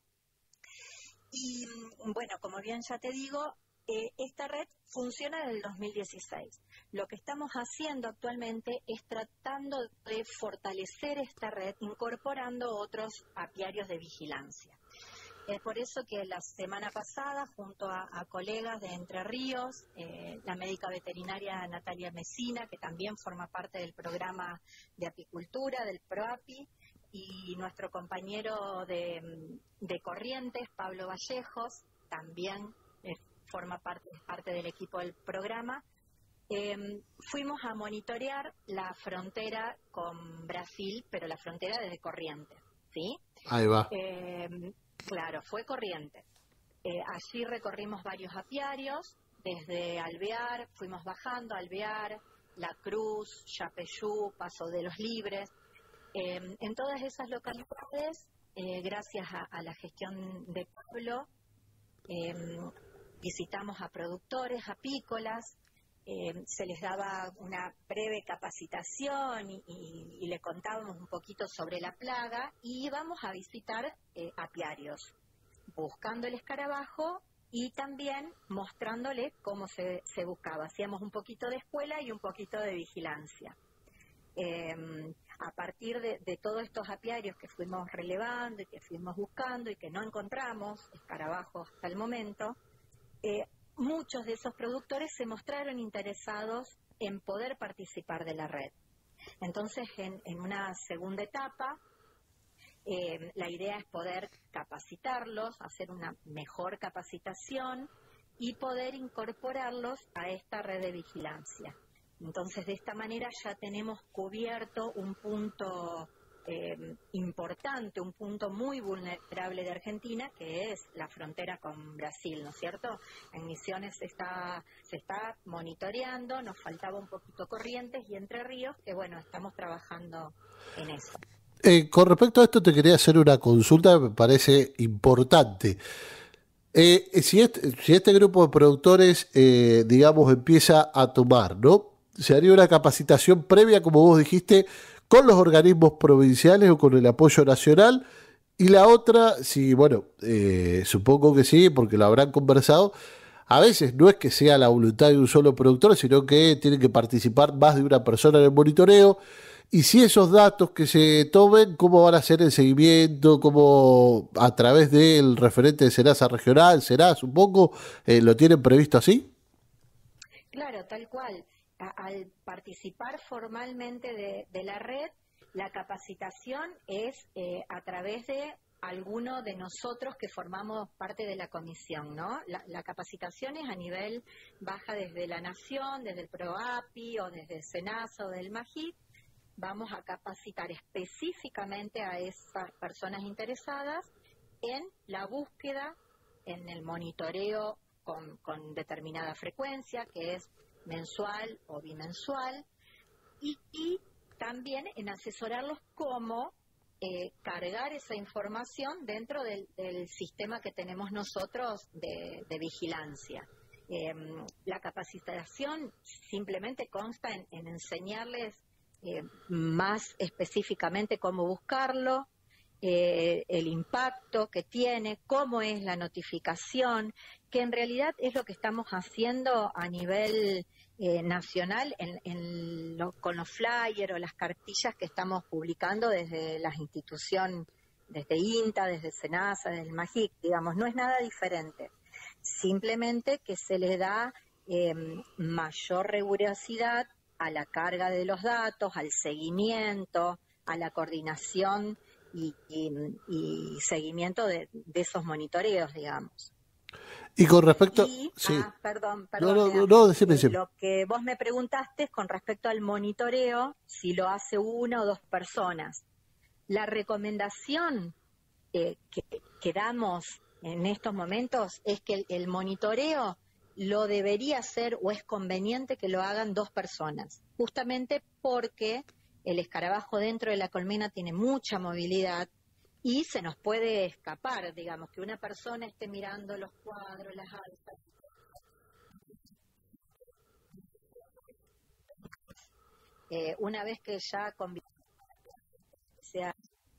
Y bueno, como bien ya te digo, Eh, esta red funciona desde el dos mil dieciséis. Lo que estamos haciendo actualmente es tratando de fortalecer esta red incorporando otros apiarios de vigilancia. Es por eso que la semana pasada, junto a, a colegas de Entre Ríos, eh, la médica veterinaria Natalia Mesina, que también forma parte del programa de apicultura del PROAPI, y nuestro compañero de, de Corrientes, Pablo Vallejos, también eh, forma parte, parte del equipo del programa, eh, fuimos a monitorear la frontera con Brasil, pero la frontera desde Corrientes, ¿sí? Ahí va. Eh, claro, fue Corrientes. Eh, allí recorrimos varios apiarios, desde Alvear, fuimos bajando, Alvear, La Cruz, Yapeyú, Paso de los Libres. Eh, en todas esas localidades, eh, gracias a, a la gestión de Pablo, eh, visitamos a productores apícolas, eh, se les daba una breve capacitación y, y, y le contábamos un poquito sobre la plaga y íbamos a visitar eh, apiarios, buscando el escarabajo y también mostrándole cómo se, se buscaba. Hacíamos un poquito de escuela y un poquito de vigilancia. Eh, a partir de, de todos estos apiarios que fuimos relevando y que fuimos buscando y que no encontramos escarabajos hasta el momento, Eh, muchos de esos productores se mostraron interesados en poder participar de la red. Entonces, en, en una segunda etapa, eh, la idea es poder capacitarlos, hacer una mejor capacitación y poder incorporarlos a esta red de vigilancia. Entonces, de esta manera ya tenemos cubierto un punto eh, importante, un punto muy vulnerable de Argentina, que es la frontera con Brasil, ¿no es cierto? En Misiones se está, se está monitoreando, nos faltaba un poquito Corrientes y Entre Ríos, que bueno, estamos trabajando en eso. Eh, con respecto a esto te quería hacer una consulta que me parece importante. Eh, si, este, si este grupo de productores, eh, digamos, empieza a tomar, ¿no? Se haría una capacitación previa, como vos dijiste, con los organismos provinciales o con el apoyo nacional. Y la otra, sí, bueno, eh, supongo que sí, porque lo habrán conversado. A veces no es que sea la voluntad de un solo productor, sino que tiene que participar más de una persona en el monitoreo. Y si esos datos que se tomen, ¿cómo van a hacer el seguimiento? ¿Cómo a través del referente de SENASA regional, será, supongo, eh, lo tienen previsto así? Claro, tal cual. A, al participar formalmente de, de la red, la capacitación es eh, a través de alguno de nosotros que formamos parte de la comisión, ¿no? La, la capacitación es a nivel baja desde la Nación, desde el PROAPI o desde el SENASA o del MAGIC. Vamos a capacitar específicamente a esas personas interesadas en la búsqueda, en el monitoreo con, con determinada frecuencia, que es mensual o bimensual, y, y también en asesorarlos cómo eh, cargar esa información dentro del, del sistema que tenemos nosotros de, de vigilancia. Eh, la capacitación simplemente consta en, en enseñarles Eh, más específicamente cómo buscarlo, eh, el impacto que tiene, cómo es la notificación, que en realidad es lo que estamos haciendo a nivel eh, nacional en, en lo, con los flyers o las cartillas que estamos publicando desde las instituciones, desde INTA, desde SENASA, desde el MAGIC, digamos, no es nada diferente, simplemente que se le da eh, mayor rigurosidad a la carga de los datos, al seguimiento, a la coordinación y, y, y seguimiento de, de esos monitoreos, digamos. Y con respecto... Y, sí. ah, perdón, perdón. No, no, no, decime, eh, decime. Lo que vos me preguntaste es con respecto al monitoreo, si lo hace una o dos personas. La recomendación eh, que, que damos en estos momentos es que el, el monitoreo lo debería hacer o es conveniente que lo hagan dos personas, justamente porque el escarabajo dentro de la colmena tiene mucha movilidad y se nos puede escapar, digamos, que una persona esté mirando los cuadros, las alzas. Eh, una vez que ya convive, sea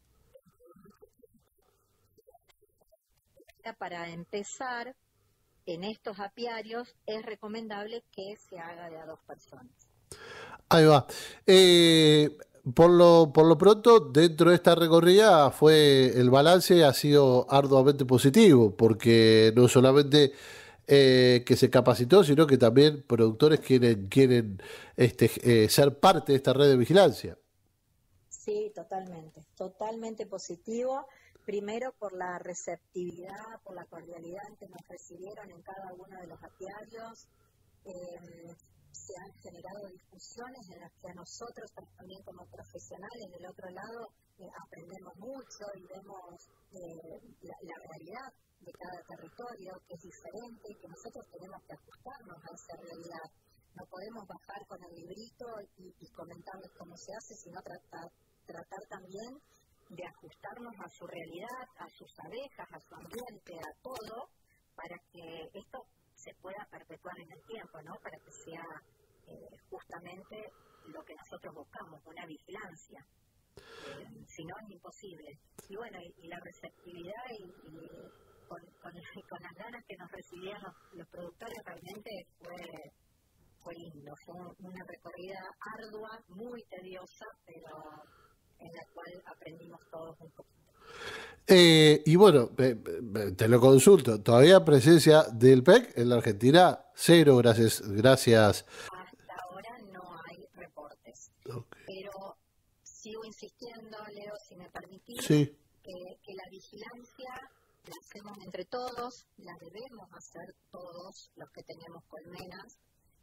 para empezar, en estos apiarios es recomendable que se haga de a dos personas. Ahí va. Eh, por lo por lo pronto, dentro de esta recorrida, fue el balance ha sido arduamente positivo, porque no solamente eh, que se capacitó, sino que también productores quieren quieren este, eh, ser parte de esta red de vigilancia. Sí, totalmente, totalmente positivo. Primero por la receptividad, por la cordialidad que nos recibieron en cada uno de los apiarios. Eh, se han generado discusiones en las que a nosotros también como profesionales del otro lado eh, aprendemos mucho y vemos eh, la, la realidad de cada territorio, que es diferente, que nosotros tenemos que ajustarnos a esa realidad. No podemos bajar con el librito y, y comentarles cómo se hace, sino tratar, tratar también de ajustarnos a su realidad, a sus abejas, a su ambiente, a todo, para que esto se pueda perpetuar en el tiempo, ¿no? Para que sea eh, justamente lo que nosotros buscamos, una vigilancia. Eh, si no, es imposible. Y bueno, y, y la receptividad y, y con, con, con las ganas que nos recibían los, los productores realmente fue, fue lindo. Fue una recorrida ardua, muy tediosa, pero en la cual aprendimos todos un poquito. Eh, y bueno, eh, te lo consulto, todavía presencia del P E C en la Argentina, cero, gracias. gracias. Hasta ahora no hay reportes, okay. Pero sigo insistiendo, Leo, si me permitís, sí. que, que la vigilancia la hacemos entre todos, la debemos hacer todos los que tenemos colmenas,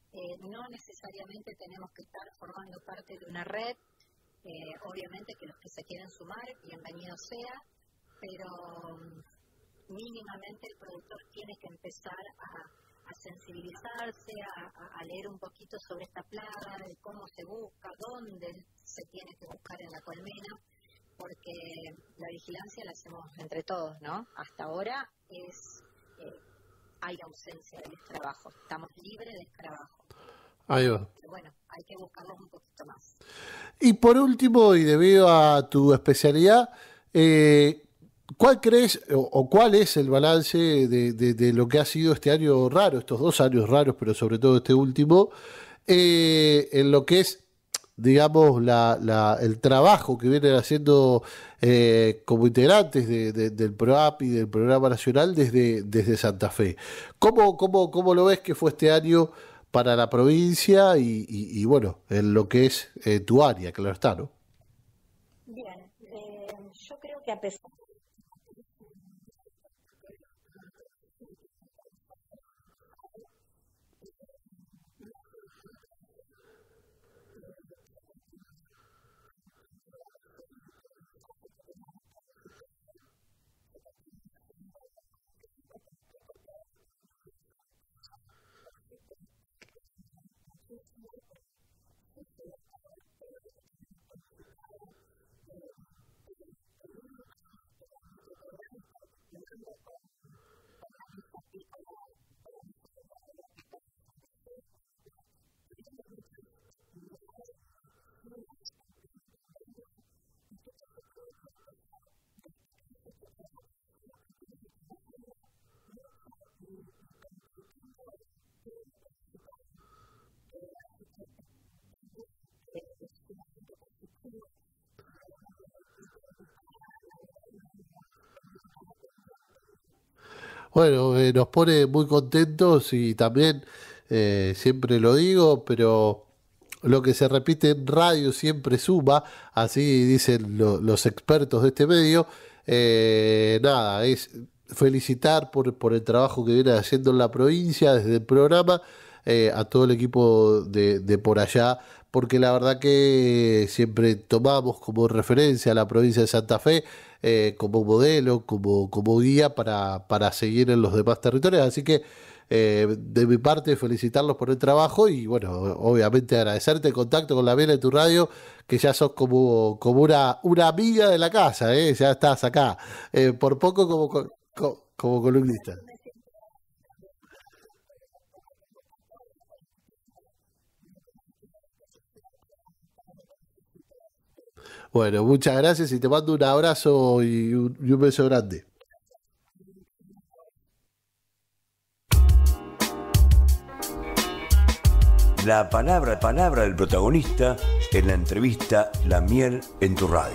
Eh, no necesariamente tenemos que estar formando parte de una red, eh, obviamente que los que se quieran sumar, bienvenido sea, pero mínimamente el productor tiene que empezar a, a sensibilizarse, a, a leer un poquito sobre esta plaga, de cómo se busca, dónde se tiene que buscar en la colmena, porque la vigilancia la hacemos entre todos, ¿no? Hasta ahora es eh, hay ausencia de escarabajo, estamos libres de escarabajo. Ahí va. Pero bueno, hay que buscarlos un poquito más. Y por último, y debido a tu especialidad, eh, ¿cuál crees o, o cuál es el balance de, de, de lo que ha sido este año raro, estos dos años raros, pero sobre todo este último, eh, en lo que es, digamos, la, la, el trabajo que vienen haciendo eh, como integrantes de, de, del PROAPI y del Programa Nacional desde, desde Santa Fe? ¿Cómo, cómo, cómo lo ves que fue este año para la provincia y, y, y bueno, en lo que es eh, tu área, claro está, ¿no? Bien, eh, yo creo que a pesar Bueno, eh, nos pone muy contentos y también, eh, siempre lo digo, pero lo que se repite en radio siempre suma, así dicen lo- los expertos de este medio. Eh, nada, es felicitar por, por el trabajo que viene haciendo en la provincia desde el programa, eh, a todo el equipo de, de por allá, porque la verdad que siempre tomamos como referencia a la provincia de Santa Fe, eh, como modelo, como, como guía para, para seguir en los demás territorios. Así que eh, de mi parte felicitarlos por el trabajo y bueno, obviamente agradecerte el contacto con la Miel de tu radio, que ya sos como, como una, una amiga de la casa, ¿eh? Ya estás acá, eh, por poco como, co- co- como columnista. Bueno, muchas gracias y te mando un abrazo y un, y un beso grande. La palabra, palabra del protagonista en la entrevista La Miel en tu radio.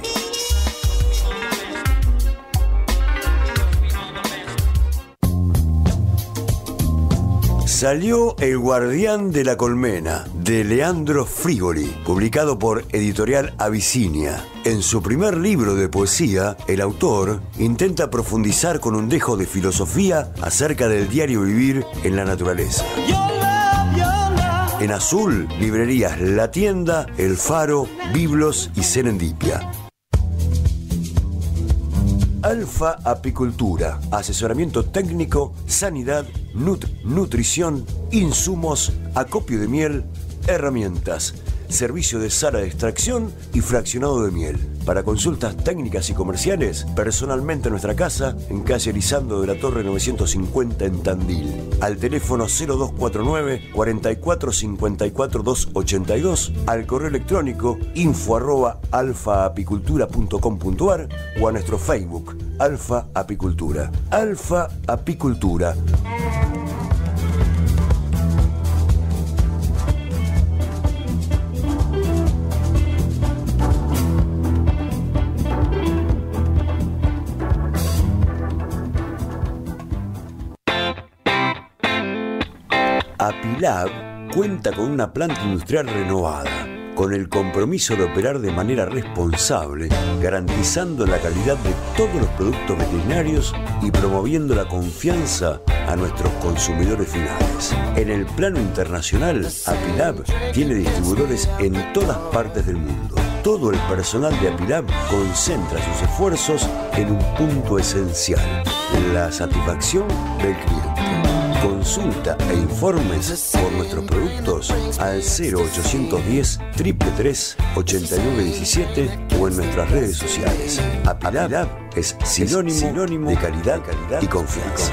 Salió El Guardián de la Colmena, de Leandro Frigoli, publicado por Editorial Abisinia. En su primer libro de poesía, el autor intenta profundizar con un dejo de filosofía acerca del diario vivir en la naturaleza. En azul, librerías La Tienda, El Faro, Biblos y Serendipia. Alfa Apicultura, asesoramiento técnico, sanidad, nut nutrición, insumos, acopio de miel, herramientas, servicio de sala de extracción y fraccionado de miel. Para consultas técnicas y comerciales, personalmente en nuestra casa, en calle Lisandro de la Torre novecientos cincuenta en Tandil. Al teléfono cero dos cuatro nueve, cuarenta y cuatro, cincuenta y cuatro, doscientos ochenta y dos, al correo electrónico info arroba alfaapicultura punto com punto ar o a nuestro Facebook, Alfa Apicultura. Alfa Apicultura. Apilab cuenta con una planta industrial renovada, con el compromiso de operar de manera responsable, garantizando la calidad de todos los productos veterinarios y promoviendo la confianza a nuestros consumidores finales. En el plano internacional, Apilab tiene distribuidores en todas partes del mundo. Todo el personal de Apilab concentra sus esfuerzos en un punto esencial: la satisfacción del cliente. Consulta e informes por nuestros productos al cero ochocientos diez, tres tres tres, ochenta y nueve diecisiete o en nuestras redes sociales. Apilab es sinónimo, sinónimo de calidad, calidad y confianza.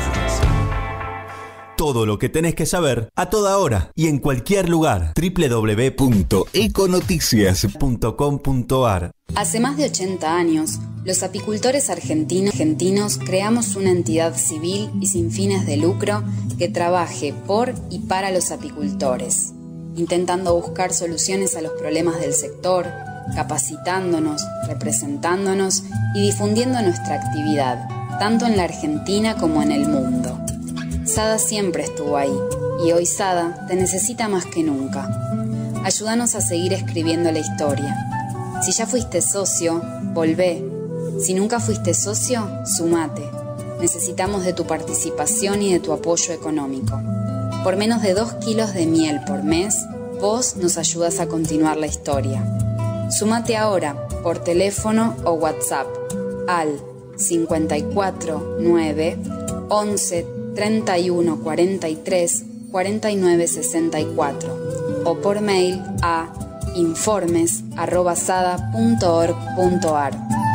Todo lo que tenés que saber a toda hora y en cualquier lugar. doble u doble u doble u punto econoticias punto com punto a r. Hace más de ochenta años, los apicultores argentinos, argentinos creamos una entidad civil y sin fines de lucro que trabaje por y para los apicultores, intentando buscar soluciones a los problemas del sector, capacitándonos, representándonos y difundiendo nuestra actividad, tanto en la Argentina como en el mundo. SADA siempre estuvo ahí y hoy SADA te necesita más que nunca. Ayúdanos a seguir escribiendo la historia. Si ya fuiste socio, volvé. Si nunca fuiste socio, sumate. Necesitamos de tu participación y de tu apoyo económico. Por menos de dos kilos de miel por mes, vos nos ayudas a continuar la historia. Sumate ahora por teléfono o WhatsApp al cincuenta y cuatro nueve once treinta y uno cuarenta y tres cuarenta y nueve sesenta y cuatro o por mail a informes arroba sada punto org punto a r.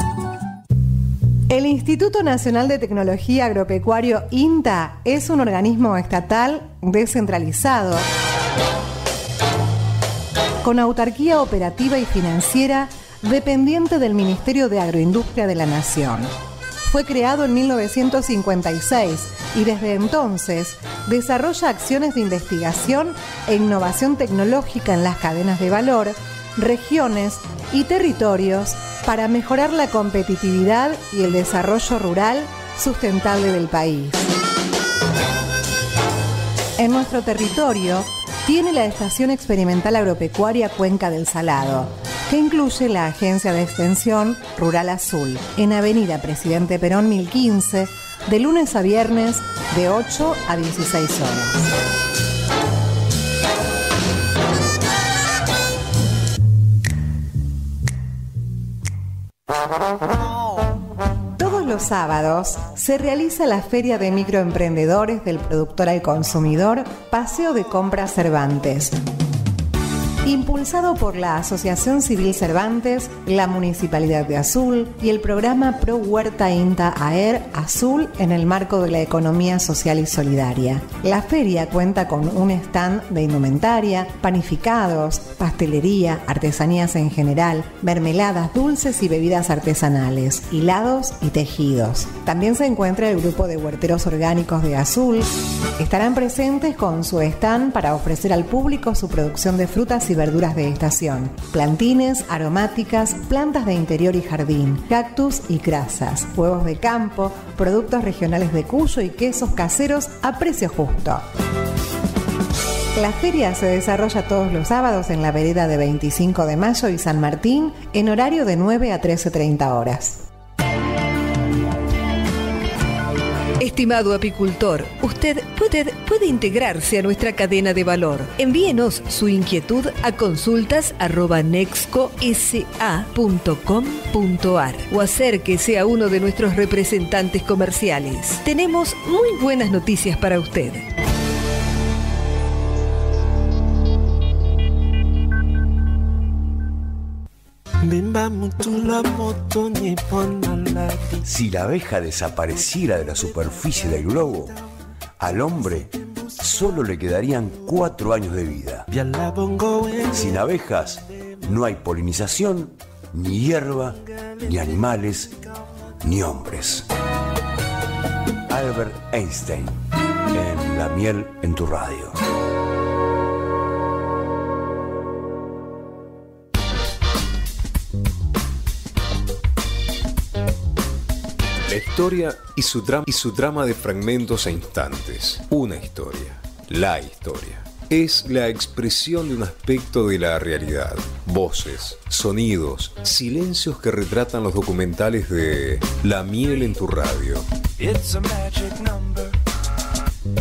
El Instituto Nacional de Tecnología Agropecuario INTA es un organismo estatal descentralizado con autarquía operativa y financiera dependiente del Ministerio de Agroindustria de la Nación. Fue creado en mil novecientos cincuenta y seis y desde entonces desarrolla acciones de investigación e innovación tecnológica en las cadenas de valor, regiones y territorios para mejorar la competitividad y el desarrollo rural sustentable del país. En nuestro territorio tiene la Estación Experimental Agropecuaria Cuenca del Salado, que incluye la Agencia de Extensión Rural Azul, en Avenida Presidente Perón mil quince, de lunes a viernes, de ocho a dieciséis horas. Todos los sábados se realiza la Feria de Microemprendedores del Productor al Consumidor, Paseo de Compras Cervantes. Impulsado por la Asociación Civil Cervantes, la Municipalidad de Azul y el programa Pro Huerta INTA AER Azul en el marco de la economía social y solidaria. La feria cuenta con un stand de indumentaria, panificados, pastelería, artesanías en general, mermeladas, dulces y bebidas artesanales, hilados y tejidos. También se encuentra el grupo de huerteros orgánicos de Azul. Estarán presentes con su stand para ofrecer al público su producción de frutas y verduras de estación, plantines, aromáticas, plantas de interior y jardín, cactus y crasas, huevos de campo, productos regionales de Cuyo y quesos caseros a precio justo. La feria se desarrolla todos los sábados en la vereda de veinticinco de mayo y San Martín en horario de nueve a trece treinta horas. Estimado apicultor, usted puede, puede integrarse a nuestra cadena de valor. Envíenos su inquietud a consultas arroba nexco s a punto com punto a r o acérquese a uno de nuestros representantes comerciales. Tenemos muy buenas noticias para usted. Si la abeja desapareciera de la superficie del globo, al hombre solo le quedarían cuatro años de vida. Sin abejas no hay polinización, ni hierba, ni animales, ni hombres. Albert Einstein, en La Miel en tu Radio. La historia y su, drama, y su drama de fragmentos e instantes. Una historia. La historia. Es la expresión de un aspecto de la realidad. Voces, sonidos, silencios que retratan los documentales de La Miel en tu Radio.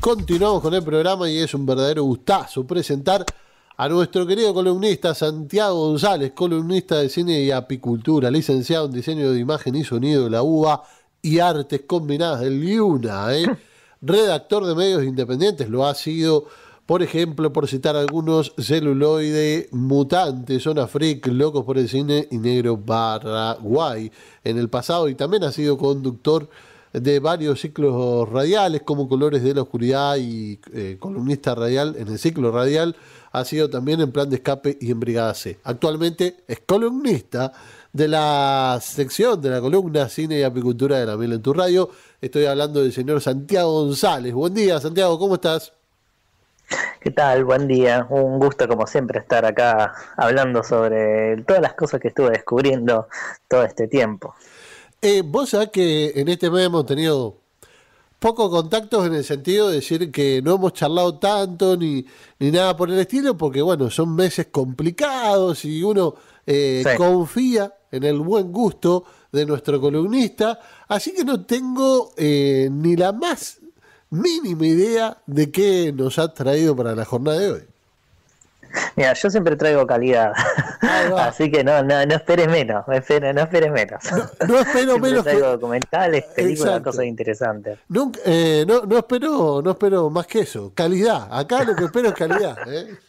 continuamos con el programa y es un verdadero gustazo presentar a nuestro querido columnista Santiago González, columnista de cine y apicultura, licenciado en diseño de imagen y sonido de la U B A y artes combinadas del IUNA, ¿eh? redactor de medios independientes, lo ha sido, por ejemplo, por citar algunos, Celuloide, Mutante, Zona Freak, Locos por el Cine y Negro Paraguay en el pasado, y también ha sido conductor de varios ciclos radiales como Colores de la Oscuridad y eh, columnista radial en el ciclo radial. Ha sido también en Plan de Escape y en Brigada C. Actualmente es columnista de la sección de la columna Cine y Apicultura de La Miel en tu Radio. Estoy hablando del señor Santiago González. Buen día, Santiago, ¿cómo estás? ¿Qué tal? Buen día. Un gusto, como siempre, estar acá hablando sobre todas las cosas que estuve descubriendo todo este tiempo. Eh, vos sabés que en este mes hemos tenido pocos contactos en el sentido de decir que no hemos charlado tanto ni, ni nada por el estilo, porque bueno, son meses complicados y uno eh, sí. confía en el buen gusto de nuestro columnista, así que no tengo eh, ni la más mínima idea de qué nos ha traído para la jornada de hoy. Mira, yo siempre traigo calidad, así que no, no, no esperes menos, no esperes, no esperes menos. No, no espero menos. Traigo que... documentales, películas, Exacto. cosas interesantes. Nunca, eh, no, no espero, no espero más que eso, calidad. Acá lo que espero es calidad, ¿eh?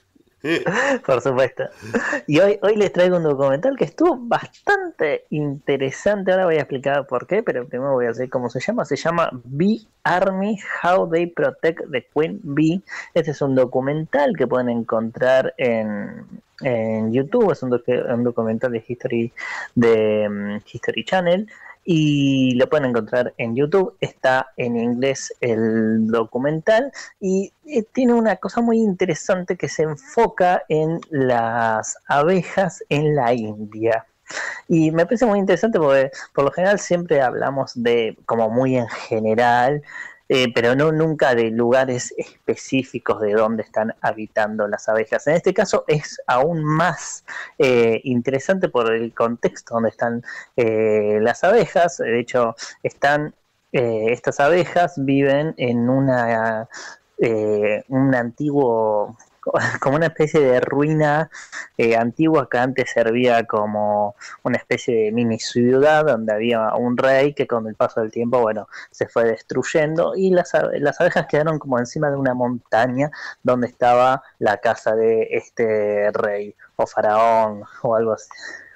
Por supuesto. Y hoy, hoy les traigo un documental que estuvo bastante interesante. Ahora voy a explicar por qué, pero primero voy a decir cómo se llama. Se llama Bee Army, How They Protect the Queen Bee. Este es un documental que pueden encontrar en, en YouTube. Es un, doc- un documental de History, de um, History Channel. Y lo pueden encontrar en YouTube, está en inglés el documental y tiene una cosa muy interesante que se enfoca en las abejas en la India. Y me parece muy interesante porque por lo general siempre hablamos de como muy en general, eh, pero no nunca de lugares específicos de dónde están habitando las abejas. En este caso es aún más eh, interesante por el contexto donde están eh, las abejas. De hecho, están eh, estas abejas viven en una eh, un antiguo, como una especie de ruina eh, antigua que antes servía como una especie de mini ciudad donde había un rey que con el paso del tiempo, bueno, se fue destruyendo y las, las abejas quedaron como encima de una montaña donde estaba la casa de este rey o faraón o algo así.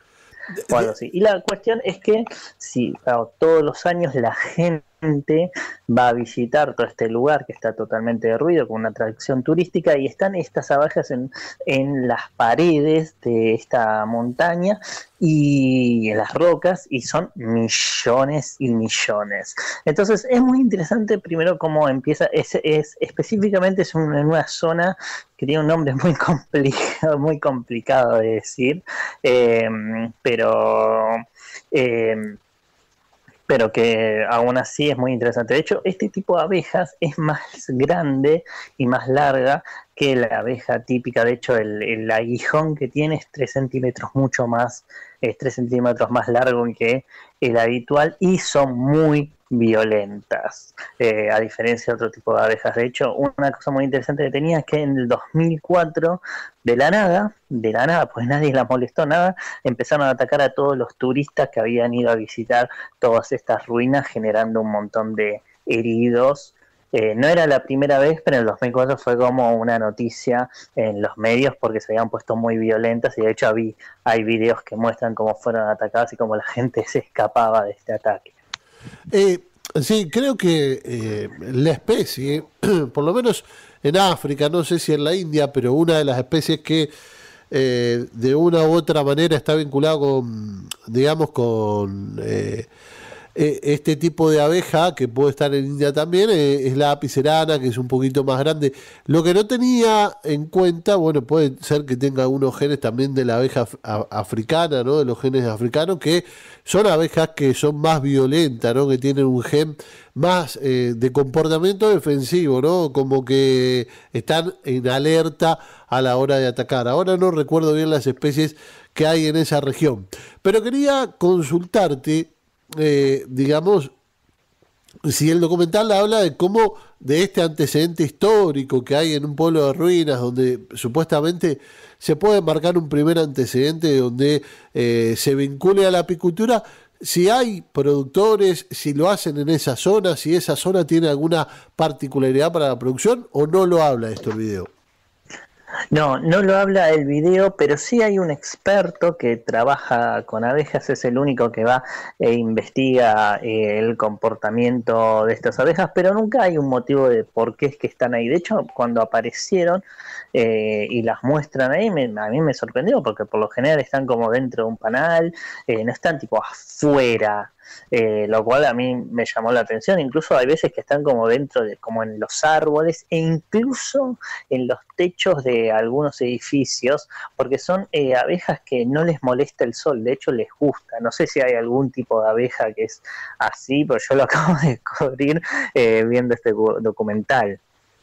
O algo así. Y la cuestión es que si claro, todos los años la gente va a visitar todo este lugar que está totalmente derruido con una atracción turística y están estas abejas en, en las paredes de esta montaña y en las rocas y son millones y millones. Entonces es muy interesante primero cómo empieza, es, es específicamente es un, en una zona que tiene un nombre muy complicado, muy complicado de decir, eh, pero eh, pero que aún así es muy interesante. De hecho, este tipo de abejas es más grande y más larga que la abeja típica. De hecho, el, el aguijón que tiene es tres centímetros mucho más, es tres centímetros más largo que el habitual y son muy violentas, eh, a diferencia de otro tipo de abejas. De hecho, una cosa muy interesante que tenía es que en el dos mil cuatro, de la nada, de la nada, pues nadie la molestó nada, empezaron a atacar a todos los turistas que habían ido a visitar todas estas ruinas, generando un montón de heridos. Eh, no era la primera vez, pero en el dos mil cuatro fue como una noticia en los medios porque se habían puesto muy violentas y de hecho hay, hay videos que muestran cómo fueron atacadas y cómo la gente se escapaba de este ataque. Eh, sí, creo que eh, la especie, por lo menos en África, no sé si en la India, pero una de las especies que eh, de una u otra manera está vinculada con, digamos, con eh, eh, este tipo de abeja que puede estar en India también, eh, es la apicerana, que es un poquito más grande. Lo que no tenía en cuenta, bueno, puede ser que tenga algunos genes también de la abeja af- africana, ¿no? De los genes africanos, que son abejas que son más violentas, ¿no? Que tienen un gen más eh, de comportamiento defensivo, ¿no? Como que están en alerta a la hora de atacar. Ahora no recuerdo bien las especies que hay en esa región, pero quería consultarte, eh, digamos, si el documental habla de cómo, de este antecedente histórico que hay en un pueblo de ruinas, donde supuestamente se puede marcar un primer antecedente donde eh, se vincule a la apicultura, si hay productores, si lo hacen en esa zona, si esa zona tiene alguna particularidad para la producción, o no lo habla esto el video. No, no lo habla el video, pero sí hay un experto que trabaja con abejas, es el único que va e investiga eh, el comportamiento de estas abejas, pero nunca hay un motivo de por qué es que están ahí. De hecho, cuando aparecieron eh, y las muestran ahí, me, a mí me sorprendió, porque por lo general están como dentro de un panal, eh, no están tipo afuera. Eh, lo cual a mí me llamó la atención. Incluso hay veces que están como dentro de, como en los árboles, e incluso en los techos de algunos edificios, porque son eh, abejas que no les molesta el sol, de hecho les gusta. No sé si hay algún tipo de abeja que es así, pero yo lo acabo de descubrir eh, viendo este documental.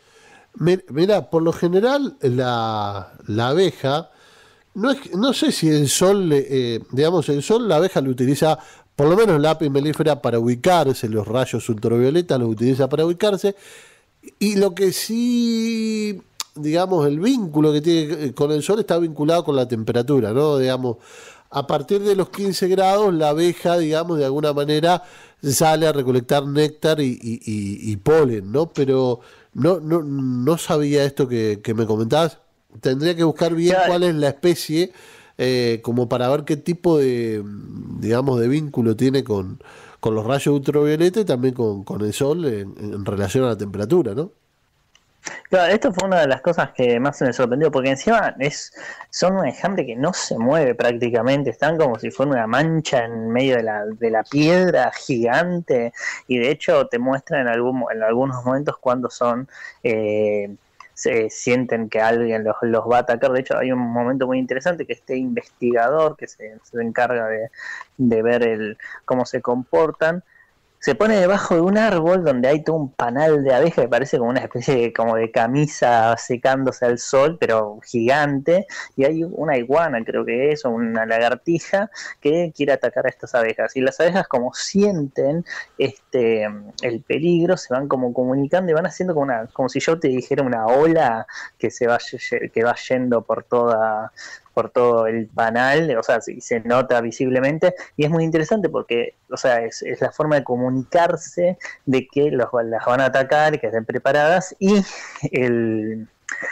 Mira, por lo general la, la abeja, no, es, no sé si el sol, eh, digamos, el sol la abeja lo utiliza, por lo menos la apis mellifera, para ubicarse, los rayos ultravioleta los utiliza para ubicarse, y lo que sí, digamos, el vínculo que tiene con el sol está vinculado con la temperatura, ¿no? Digamos, a partir de los quince grados, la abeja, digamos, de alguna manera sale a recolectar néctar y, y, y, y polen, ¿no? Pero no, no, no sabía esto que, que me comentabas. Tendría que buscar bien cuál es la especie, Eh, como para ver qué tipo de, digamos, de vínculo tiene con, con los rayos ultravioleta y también con, con el sol en, en relación a la temperatura, ¿no? Claro, esto fue una de las cosas que más me sorprendió, porque encima es son un enjambre que no se mueve prácticamente, están como si fuera una mancha en medio de la, de la piedra gigante, y de hecho te muestran en, algún, en algunos momentos cuando son... Eh, se sienten que alguien los, los va a atacar. De hecho, hay un momento muy interesante que este investigador que se, se encarga de, de ver el cómo se comportan, se pone debajo de un árbol donde hay todo un panal de abejas que parece como una especie de, como de camisa secándose al sol, pero gigante, y hay una iguana, creo que es, o una lagartija que quiere atacar a estas abejas, y las abejas, como sienten este el peligro, se van como comunicando y van haciendo como una, como si yo te dijera una ola que se va que va yendo por toda por todo el panal, o sea, se nota visiblemente, y es muy interesante porque, o sea, es, es la forma de comunicarse de que los, las van a atacar, que estén preparadas, y el,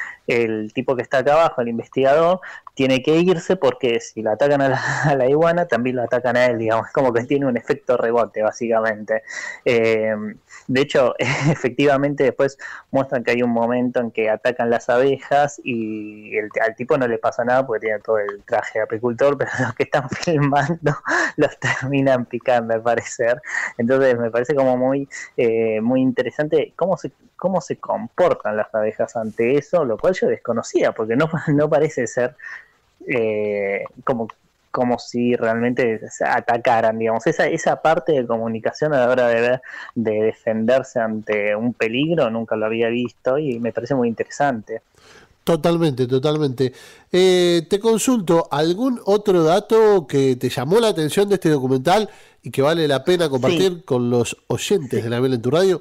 el tipo que está acá abajo, el investigador, tiene que irse porque si lo atacan a la, a la iguana, también lo atacan a él, digamos, es como que tiene un efecto rebote, básicamente. Eh, de hecho, efectivamente después muestran que hay un momento en que atacan las abejas y el, al tipo no le pasa nada porque tiene todo el traje de apicultor, pero los que están filmando los terminan picando, al parecer. Entonces me parece como muy, eh, muy interesante cómo se cómo se comportan las abejas ante eso, lo cual yo desconocía, porque no, no parece ser eh, como, como si realmente atacaran, digamos, esa, esa parte de comunicación a la hora de ver, de defenderse ante un peligro, nunca lo había visto y me parece muy interesante. Totalmente, totalmente. Eh, te consulto, ¿algún otro dato que te llamó la atención de este documental y que vale la pena compartir sí. con los oyentes sí. de La Miel en tu Radio?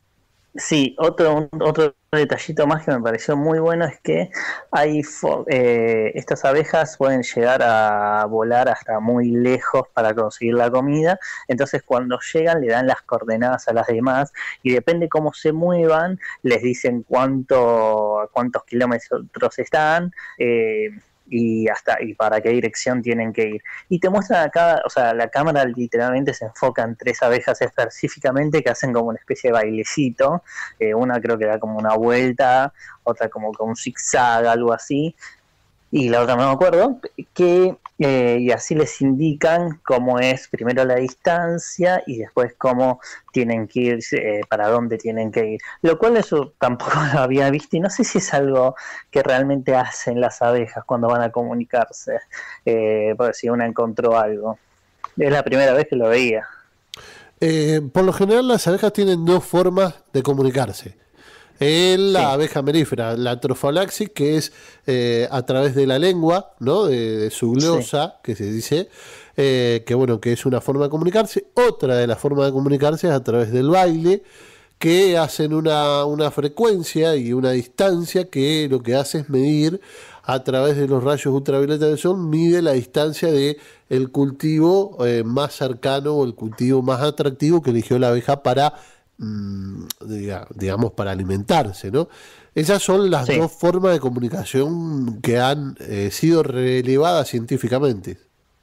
Sí, otro otro detallito más que me pareció muy bueno es que hay eh, estas abejas pueden llegar a volar hasta muy lejos para conseguir la comida, entonces cuando llegan le dan las coordenadas a las demás y depende cómo se muevan les dicen cuánto cuántos kilómetros están eh, y hasta y para qué dirección tienen que ir. Y te muestran acá, o sea, la cámara literalmente se enfoca en tres abejas específicamente que hacen como una especie de bailecito, eh, una creo que da como una vuelta, otra como con un zigzag, algo así, y la otra no me acuerdo, que eh, y así les indican cómo es primero la distancia y después cómo tienen que ir, eh, para dónde tienen que ir, lo cual eso tampoco lo había visto y no sé si es algo que realmente hacen las abejas cuando van a comunicarse, eh, por si una encontró algo, es la primera vez que lo veía. Eh, por lo general las abejas tienen dos formas de comunicarse. en la Sí. abeja melífera, la Trophalaxis, que es eh, a través de la lengua, ¿no? De, de su glosa, que se dice, eh, que bueno, que es una forma de comunicarse. Otra de las formas de comunicarse es a través del baile, que hacen una, una frecuencia y una distancia que lo que hace es medir a través de los rayos ultravioleta del sol, mide la distancia de el cultivo eh, más cercano o el cultivo más atractivo que eligió la abeja para, mmm, diga, digamos, para alimentarse, ¿no? Esas son las Sí. dos formas de comunicación que han eh, sido relevadas científicamente.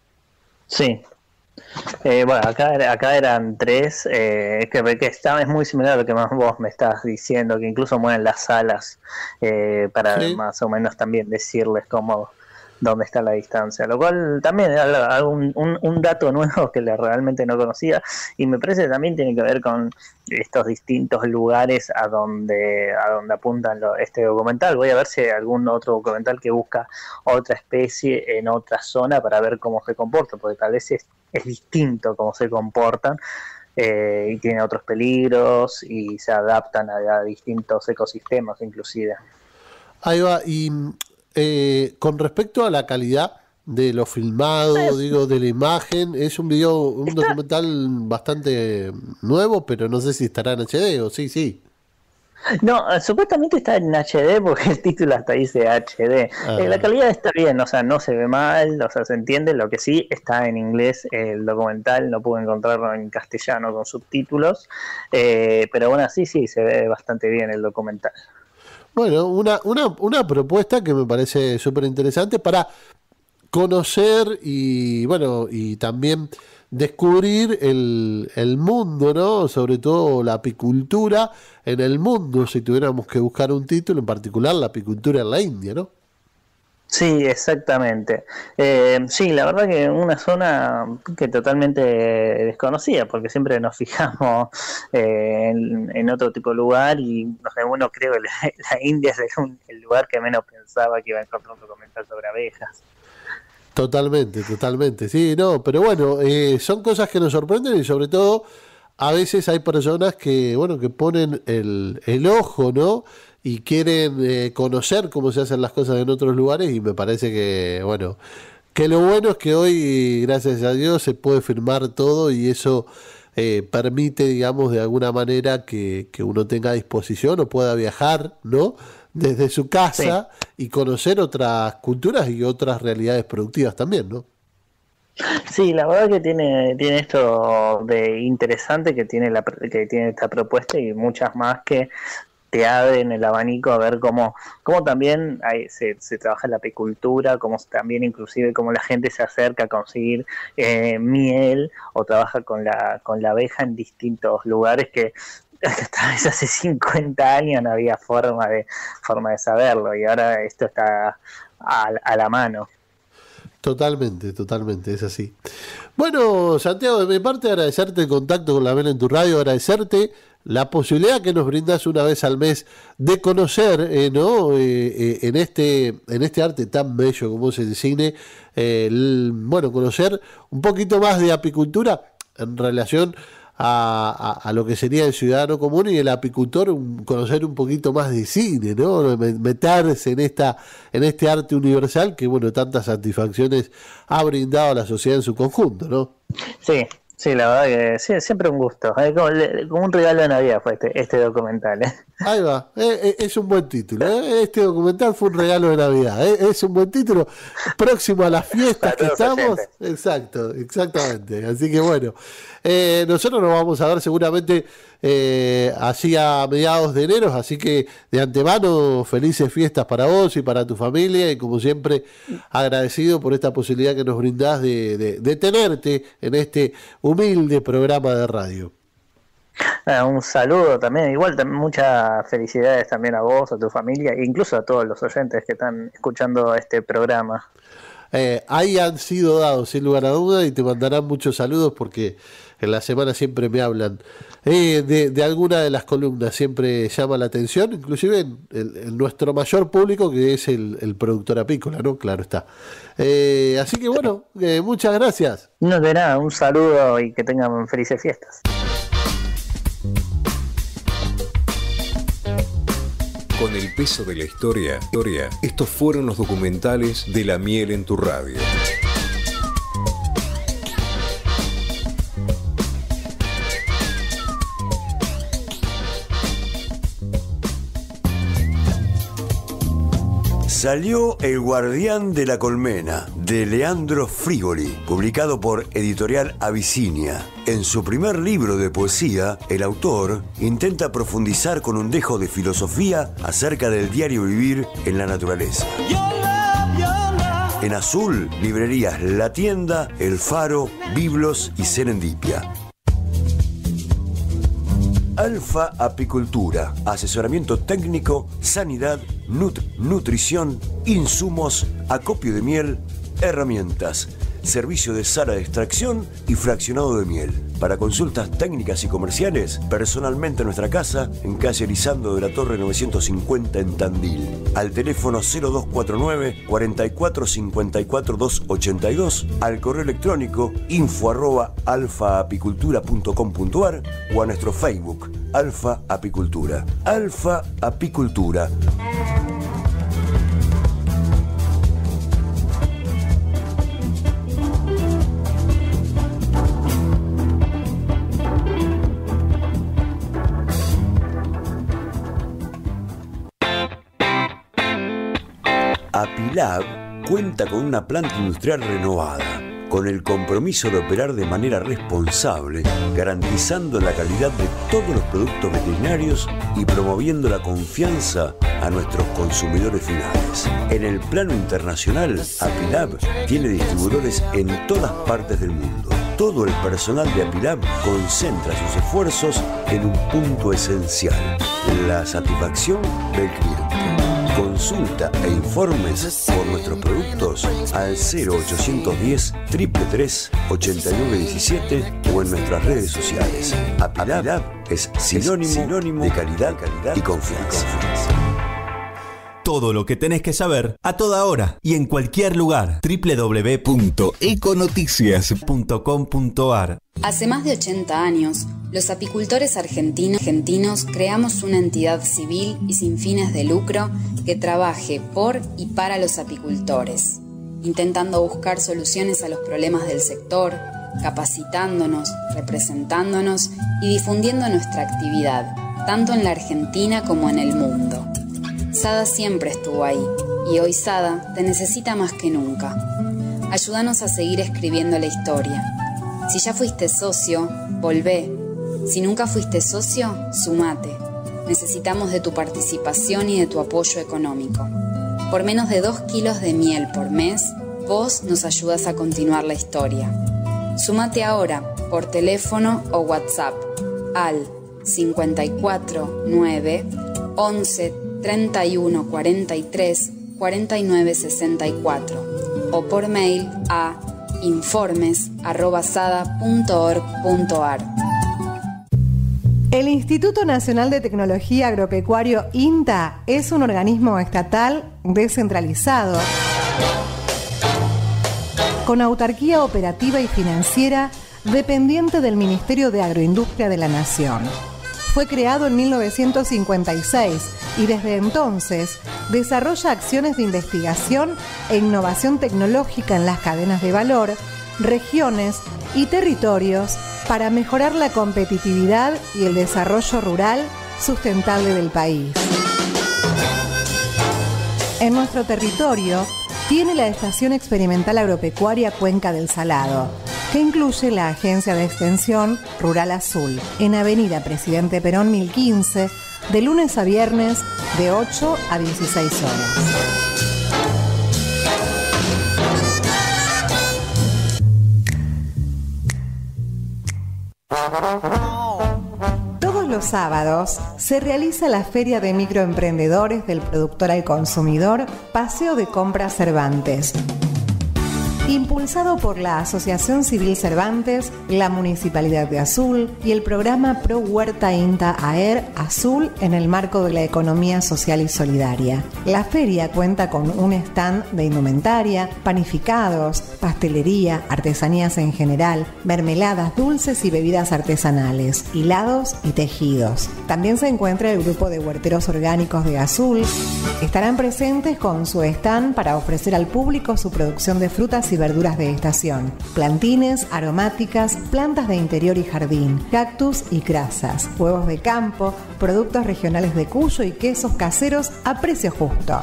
Sí. Eh, bueno, acá, acá eran tres, eh, que, que está, es muy similar a lo que más vos me estás diciendo, que incluso mueven las alas eh, para Sí. más o menos también decirles cómo, dónde está la distancia, lo cual también es algo- un, un, un dato nuevo que le- realmente no conocía, y me parece que también tiene que ver con estos distintos lugares a donde a donde apuntan lo- este documental. Voy a ver si hay algún otro documental que busca otra especie en otra zona para ver cómo se comporta, porque tal vez es, es distinto cómo se comportan, eh, y tiene otros peligros y se adaptan a, a distintos ecosistemas inclusive. Ahí va, y eh, con respecto a la calidad de lo filmado, digo, de la imagen, es un video, un documental bastante nuevo, pero no sé si estará en H D o sí, sí. No, eh, supuestamente está en H D porque el título hasta dice H D. Ah. Eh, la calidad está bien, o sea, no se ve mal, o sea, se entiende. Lo que sí está en inglés el documental, no pude encontrarlo en castellano con subtítulos, eh, pero bueno, sí, sí, se ve bastante bien el documental. Bueno, una, una, una propuesta que me parece súper interesante para conocer y, bueno, y también descubrir el, el mundo, ¿no? Sobre todo la apicultura en el mundo, si tuviéramos que buscar un título, en particular la apicultura en la India, ¿no? Sí, exactamente. Eh, sí, la verdad que una zona que totalmente desconocida, porque siempre nos fijamos eh, en, en otro tipo de lugar y no sé, uno creo que la, la India es el, el lugar que menos pensaba que iba a encontrar un documental sobre abejas. Totalmente, totalmente, sí, no, pero bueno, eh, son cosas que nos sorprenden y sobre todo a veces hay personas que, bueno, que ponen el, el ojo, ¿no? Y quieren eh, conocer cómo se hacen las cosas en otros lugares y me parece que, bueno, que lo bueno es que hoy, gracias a Dios, se puede firmar todo y eso eh, permite, digamos, de alguna manera que, que uno tenga a disposición o pueda viajar, ¿no? Desde su casa y conocer otras culturas y otras realidades productivas también, ¿no? Sí, la verdad que tiene tiene esto de interesante que tiene la que tiene esta propuesta y muchas más que te abren el abanico a ver cómo cómo también hay, se, se trabaja la apicultura, cómo también inclusive cómo la gente se acerca a conseguir eh, miel o trabaja con la con la abeja en distintos lugares que tal vez hace cincuenta años no había forma de forma de saberlo y ahora esto está a, a la mano. Totalmente, totalmente, es así. Bueno, Santiago, de mi parte agradecerte el contacto con La Vela en tu Radio, agradecerte la posibilidad que nos brindas una vez al mes de conocer, eh, ¿no? Eh, eh, en este en este arte tan bello como es el cine, eh, el, bueno, conocer un poquito más de apicultura en relación a, a, a lo que sería el ciudadano común y el apicultor, un, conocer un poquito más de cine, ¿no? Meterse en esta en este arte universal que, bueno, tantas satisfacciones ha brindado a la sociedad en su conjunto, ¿no? Sí, sí, la verdad que sí, siempre un gusto. Es como, como un regalo de Navidad fue este, este documental, ¿eh? Ahí va, eh, eh, es un buen título, ¿eh? Este documental fue un regalo de Navidad, ¿eh? Es un buen título, próximo a las fiestas que estamos. Exacto, exactamente. Así que bueno, eh, nosotros nos vamos a ver seguramente eh, así a mediados de enero, así que de antemano felices fiestas para vos y para tu familia y como siempre agradecido por esta posibilidad que nos brindás de, de, de tenerte en este humilde programa de radio. Ah, un saludo también, igual también muchas felicidades también a vos, a tu familia e incluso a todos los oyentes que están escuchando este programa. Eh, ahí han sido dados sin lugar a duda y te mandarán muchos saludos porque en la semana siempre me hablan eh, de, de alguna de las columnas, siempre llama la atención, inclusive en, en, en nuestro mayor público que es el, el productor apícola, ¿no? Claro está. Eh, así que bueno, eh, muchas gracias. No de nada, un saludo y que tengan felices fiestas. Con el peso de la historia, historia, estos fueron los documentales de La Miel en tu radio. Salió El Guardián de la Colmena, de Leandro Frigoli, publicado por Editorial Abisinia. En su primer libro de poesía, el autor intenta profundizar con un dejo de filosofía acerca del diario vivir en la naturaleza. En azul, librerías La Tienda, El Faro, Biblos y Serendipia. Alfa Apicultura, asesoramiento técnico, sanidad, nut nutrición, insumos, acopio de miel, herramientas, servicio de sala de extracción y fraccionado de miel. Para consultas técnicas y comerciales, personalmente en nuestra casa, en calle Lisandro de la Torre novecientos cincuenta en Tandil. Al teléfono cero dos cuatro nueve, cuarenta y cuatro, cincuenta y cuatro, doscientos ochenta y dos, al correo electrónico info arroba alfaapicultura punto com punto ar o a nuestro Facebook, Alfa Apicultura. Alfa Apicultura. Apilab cuenta con una planta industrial renovada, con el compromiso de operar de manera responsable, garantizando la calidad de todos los productos veterinarios y promoviendo la confianza a nuestros consumidores finales. En el plano internacional, Apilab tiene distribuidores en todas partes del mundo. Todo el personal de Apilab concentra sus esfuerzos en un punto esencial: la satisfacción del cliente. Consulta e informes por nuestros productos al cero ochocientos diez, tres tres tres, ochenta y nueve diecisiete o en nuestras redes sociales. Apilab es sinónimo, sinónimo de calidad, calidad y confianza. Todo lo que tenés que saber a toda hora y en cualquier lugar. doble u doble u doble u punto econoticias punto com punto ar. Hace más de ochenta años, los apicultores argentinos, argentinos creamos una entidad civil y sin fines de lucro que trabaje por y para los apicultores, intentando buscar soluciones a los problemas del sector, capacitándonos, representándonos y difundiendo nuestra actividad, tanto en la Argentina como en el mundo. Sada siempre estuvo ahí, y hoy Sada te necesita más que nunca. Ayúdanos a seguir escribiendo la historia. Si ya fuiste socio, volvé. Si nunca fuiste socio, sumate. Necesitamos de tu participación y de tu apoyo económico. Por menos de dos kilos de miel por mes, vos nos ayudas a continuar la historia. Sumate ahora, por teléfono o WhatsApp, al cincuenta y cuatro nueve, once, treinta y uno, cuarenta y tres, cuarenta y nueve, sesenta y cuatro o por mail a informes arroba sada punto org punto ar. El Instituto Nacional de Tecnología Agropecuario INTA es un organismo estatal descentralizado con autarquía operativa y financiera dependiente del Ministerio de Agroindustria de la Nación. Fue creado en mil novecientos cincuenta y seis y desde entonces desarrolla acciones de investigación e innovación tecnológica en las cadenas de valor, regiones y territorios para mejorar la competitividad y el desarrollo rural sustentable del país. En nuestro territorio tiene la Estación Experimental Agropecuaria Cuenca del Salado, que incluye la Agencia de Extensión Rural Azul, en Avenida Presidente Perón mil quince, de lunes a viernes, de ocho a dieciséis horas. Todos los sábados se realiza la Feria de Microemprendedores del Productor al Consumidor, Paseo de Compras Cervantes. Impulsado por la Asociación Civil Cervantes, la Municipalidad de Azul y el programa Pro Huerta INTA AER Azul en el marco de la economía social y solidaria. La feria cuenta con un stand de indumentaria, panificados, pastelería, artesanías en general, mermeladas, dulces y bebidas artesanales, hilados y tejidos. También se encuentra el grupo de huerteros orgánicos de Azul. Estarán presentes con su stand para ofrecer al público su producción de frutas y verduras de estación, plantines, aromáticas, plantas de interior y jardín, cactus y crasas, huevos de campo, productos regionales de Cuyo y quesos caseros a precio justo.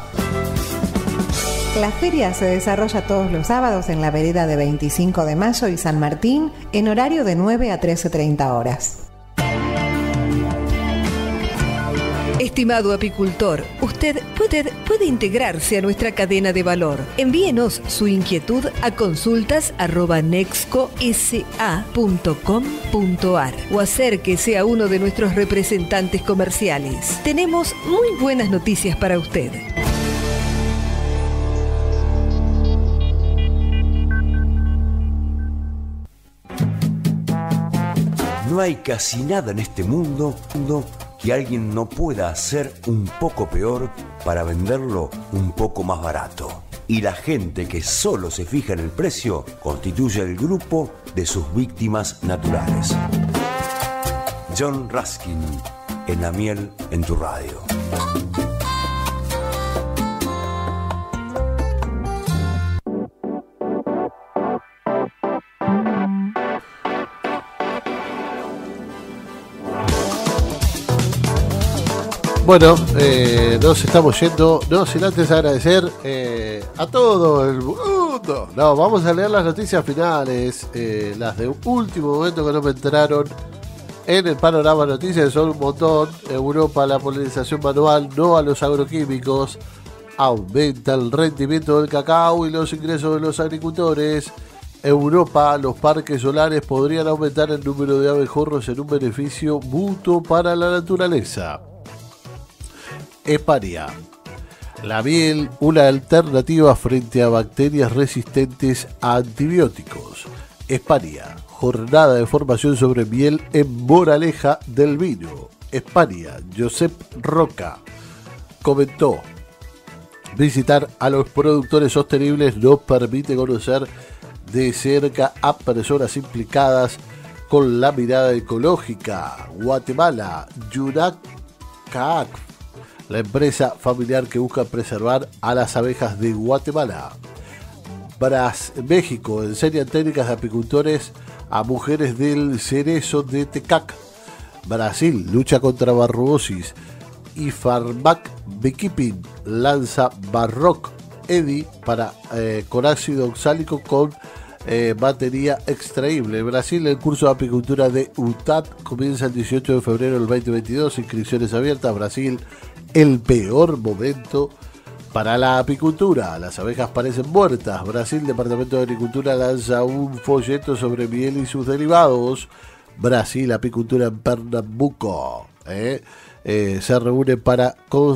La feria se desarrolla todos los sábados en la vereda de veinticinco de mayo y San Martín en horario de nueve a trece treinta horas. Estimado apicultor, usted puede, puede integrarse a nuestra cadena de valor. Envíenos su inquietud a consultas arroba nexco s a punto com punto a r o acérquese a uno de nuestros representantes comerciales. Tenemos muy buenas noticias para usted. No hay casi nada en este mundo, mundo que alguien no pueda hacer un poco peor para venderlo un poco más barato. Y la gente que solo se fija en el precio constituye el grupo de sus víctimas naturales. John Ruskin, en La Miel en tu Radio. Bueno, eh, nos estamos yendo, no sin antes agradecer eh, a todo el mundo. No, vamos a leer las noticias finales, eh, las de último momento que no me entraron en el panorama de noticias, son un montón. Europa, la polinización manual, no a los agroquímicos, aumenta el rendimiento del cacao y los ingresos de los agricultores. Europa, los parques solares podrían aumentar el número de abejorros en un beneficio mutuo para la naturaleza. España. La miel, una alternativa frente a bacterias resistentes a antibióticos. España. Jornada de formación sobre miel en Moraleja del Vino. España. Josep Roca comentó: visitar a los productores sostenibles nos permite conocer de cerca a personas implicadas con la mirada ecológica. Guatemala. Yunacac, la empresa familiar que busca preservar a las abejas de Guatemala. Bras, México, enseñan técnicas de apicultores a mujeres del cerezo de Tecac. Brasil, lucha contra barrosis. Y Farmac Beekeeping lanza Barroc Eddy para, eh, con ácido oxálico con eh, batería extraíble. Brasil, el curso de apicultura de U T A D comienza el dieciocho de febrero del veinte veintidós. Inscripciones abiertas. Brasil, el peor momento para la apicultura. Las abejas parecen muertas. Brasil, Departamento de Agricultura lanza un folleto sobre miel y sus derivados. Brasil, apicultura en Pernambuco. ¿eh? Eh, se reúne para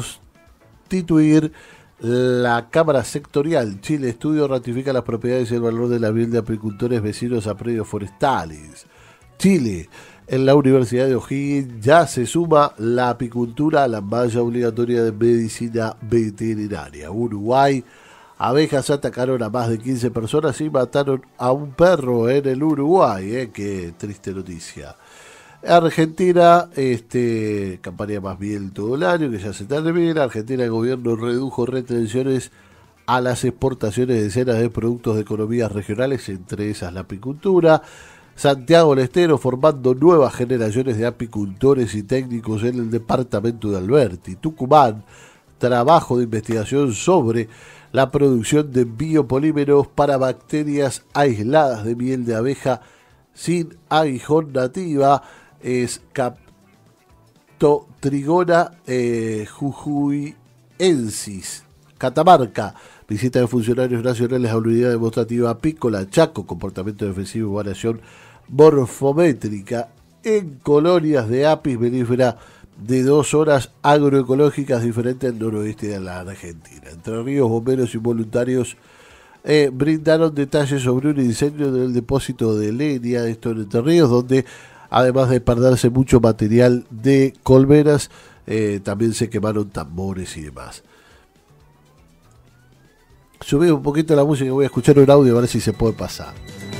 constituir la Cámara Sectorial. Chile Estudio ratifica las propiedades y el valor de la miel de apicultores vecinos a predios forestales. Chile. En la Universidad de O'Higgins ya se suma la apicultura a la malla obligatoria de medicina veterinaria. Uruguay, abejas atacaron a más de quince personas y mataron a un perro en el Uruguay. ¿eh? Qué triste noticia. Argentina, este, campaña más miel todo el año, que ya se termina. Argentina, el gobierno redujo retenciones a las exportaciones de decenas de productos de economías regionales, entre esas la apicultura. Santiago del Estero formando nuevas generaciones de apicultores y técnicos en el departamento de Alberti. Tucumán, trabajo de investigación sobre la producción de biopolímeros para bacterias aisladas de miel de abeja sin aguijón nativa. Es Captotrigona eh, jujuyensis. Catamarca, visita de funcionarios nacionales a unidad demostrativa apícola. Chaco, comportamiento defensivo y variación morfométrica en colonias de apis mellífera de dos horas agroecológicas diferentes al noroeste de la Argentina. Entre Ríos, bomberos y voluntarios eh, brindaron detalles sobre un incendio del depósito de leña, esto en Entre Ríos, donde además de perderse mucho material de colmenas, eh, también se quemaron tambores y demás. Subí un poquito la música, voy a escuchar un audio a ver si se puede pasar.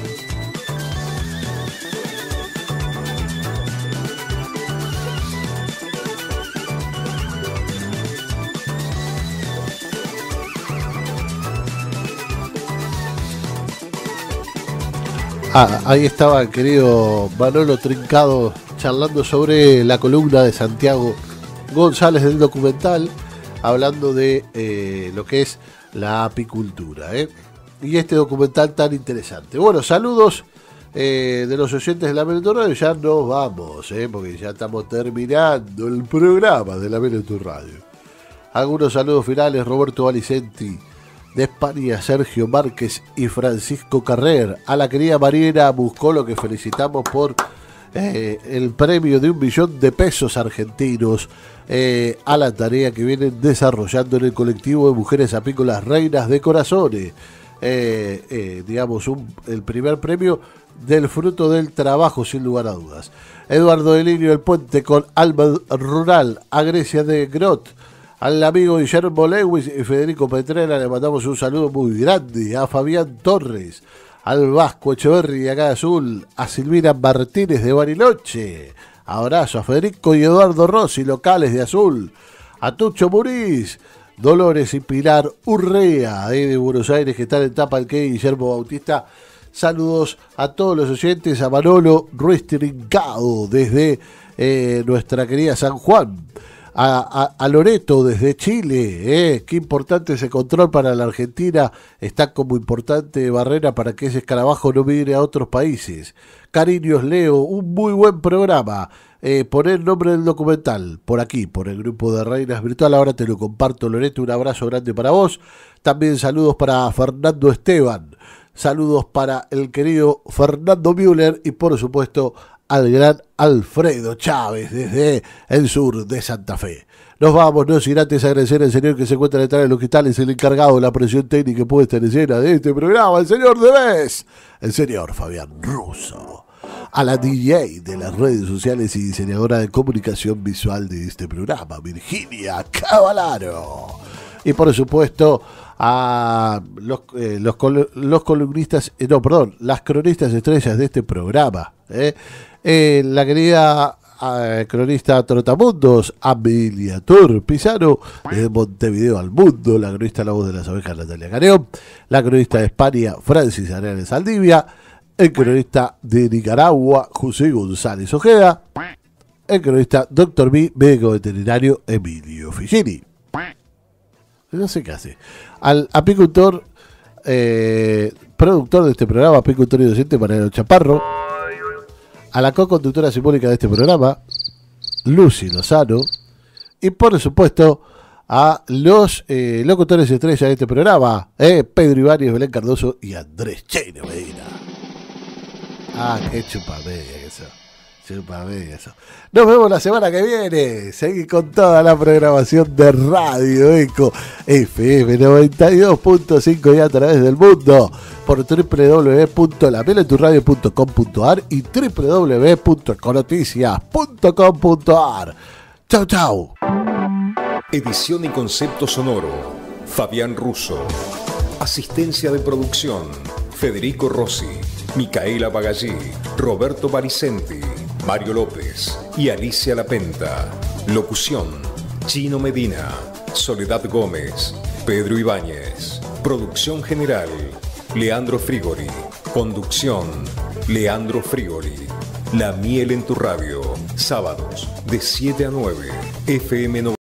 Ah, ahí estaba el querido Manolo Trincado charlando sobre la columna de Santiago González del documental, hablando de eh, lo que es la apicultura, ¿eh? Y este documental tan interesante. Bueno, saludos eh, de los oyentes de La Mele en tu Radio. Ya nos vamos, ¿eh? Porque ya estamos terminando el programa de La Mele en tu Radio. Algunos saludos finales: Roberto Alicenti de España, Sergio Márquez y Francisco Carrer. A la querida Mariela Buscolo, que felicitamos por eh, el premio de un millón de pesos argentinos eh, a la tarea que vienen desarrollando en el colectivo de mujeres apícolas Reinas de Corazones. Eh, eh, digamos, un, el primer premio del fruto del trabajo, sin lugar a dudas. Eduardo Delinio del Puente con Alma Rural, a Grecia de Grot, al amigo Guillermo Lewis y Federico Petrella le mandamos un saludo muy grande, a Fabián Torres, al Vasco Echeverri de acá de Azul, a Silvina Martínez de Bariloche, abrazo a Federico y Eduardo Rossi, locales de Azul, a Tucho Muriz, Dolores y Pilar Urrea eh, de Buenos Aires, que están en Tapalqué, Guillermo Bautista. Saludos a todos los oyentes, a Manolo Ruiz Trincado desde eh, nuestra querida San Juan. A, a, a Loreto desde Chile, eh, qué importante ese control para la Argentina, está como importante barrera para que ese escarabajo no migre a otros países. Cariños Leo, un muy buen programa, eh, poner el nombre del documental, por aquí, por el grupo de Reinas Virtual, ahora te lo comparto Loreto, un abrazo grande para vos, también saludos para Fernando Esteban, saludos para el querido Fernando Müller y por supuesto al gran Alfredo Chávez desde el sur de Santa Fe. Nos vamos, no sin antes agradecer al señor que se encuentra detrás de los cristales, el encargado de la presión técnica y puesta en escena de este programa, el señor Debes, el señor Fabián Russo, a la D J de las redes sociales y diseñadora de comunicación visual de este programa, Virginia Cavallaro, y por supuesto a los, eh, los, col los columnistas, eh, no, perdón, las cronistas estrellas de este programa, eh, eh, la querida eh, cronista Trotamundos, Amelia Tur Pizarro, de Montevideo al Mundo, la cronista La Voz de las Ovejas, Natalia Caneón, la cronista de España, Francis Arenas Saldivia, el cronista de Nicaragua, José González Ojeda, el cronista Doctor B, médico veterinario, Emilio Figini. No sé qué hace. Al apicultor, eh, productor de este programa, apicultor y docente, Mariano Chaparro. A la co-conductora simbólica de este programa, Lucy Lozano. Y por supuesto, a los eh, locutores estrellas de este programa, eh, Pedro Ibáñez, Belén Cardoso y Andrés Cheino Medina. Ah, qué chupamedia eso. Chupamedia eso. Nos vemos la semana que viene. Seguí con toda la programación de Radio Eco F M noventa y dos punto cinco y a través del mundo por doble u doble u doble u punto la mele en tu radio punto com punto a r y doble u doble u doble u punto econoticias punto com punto a r. Chau, chau. Edición y concepto sonoro, Fabián Russo. Asistencia de producción, Federico Rossi, Micaela Bagallí, Roberto Baricenti, Mario López y Alicia Lapenta. Locución, Chino Medina, Soledad Gómez, Pedro Ibáñez. Producción general, Leandro Frigori. Conducción, Leandro Frigori. La Miel en tu Radio, sábados de siete a nueve, F M noventa.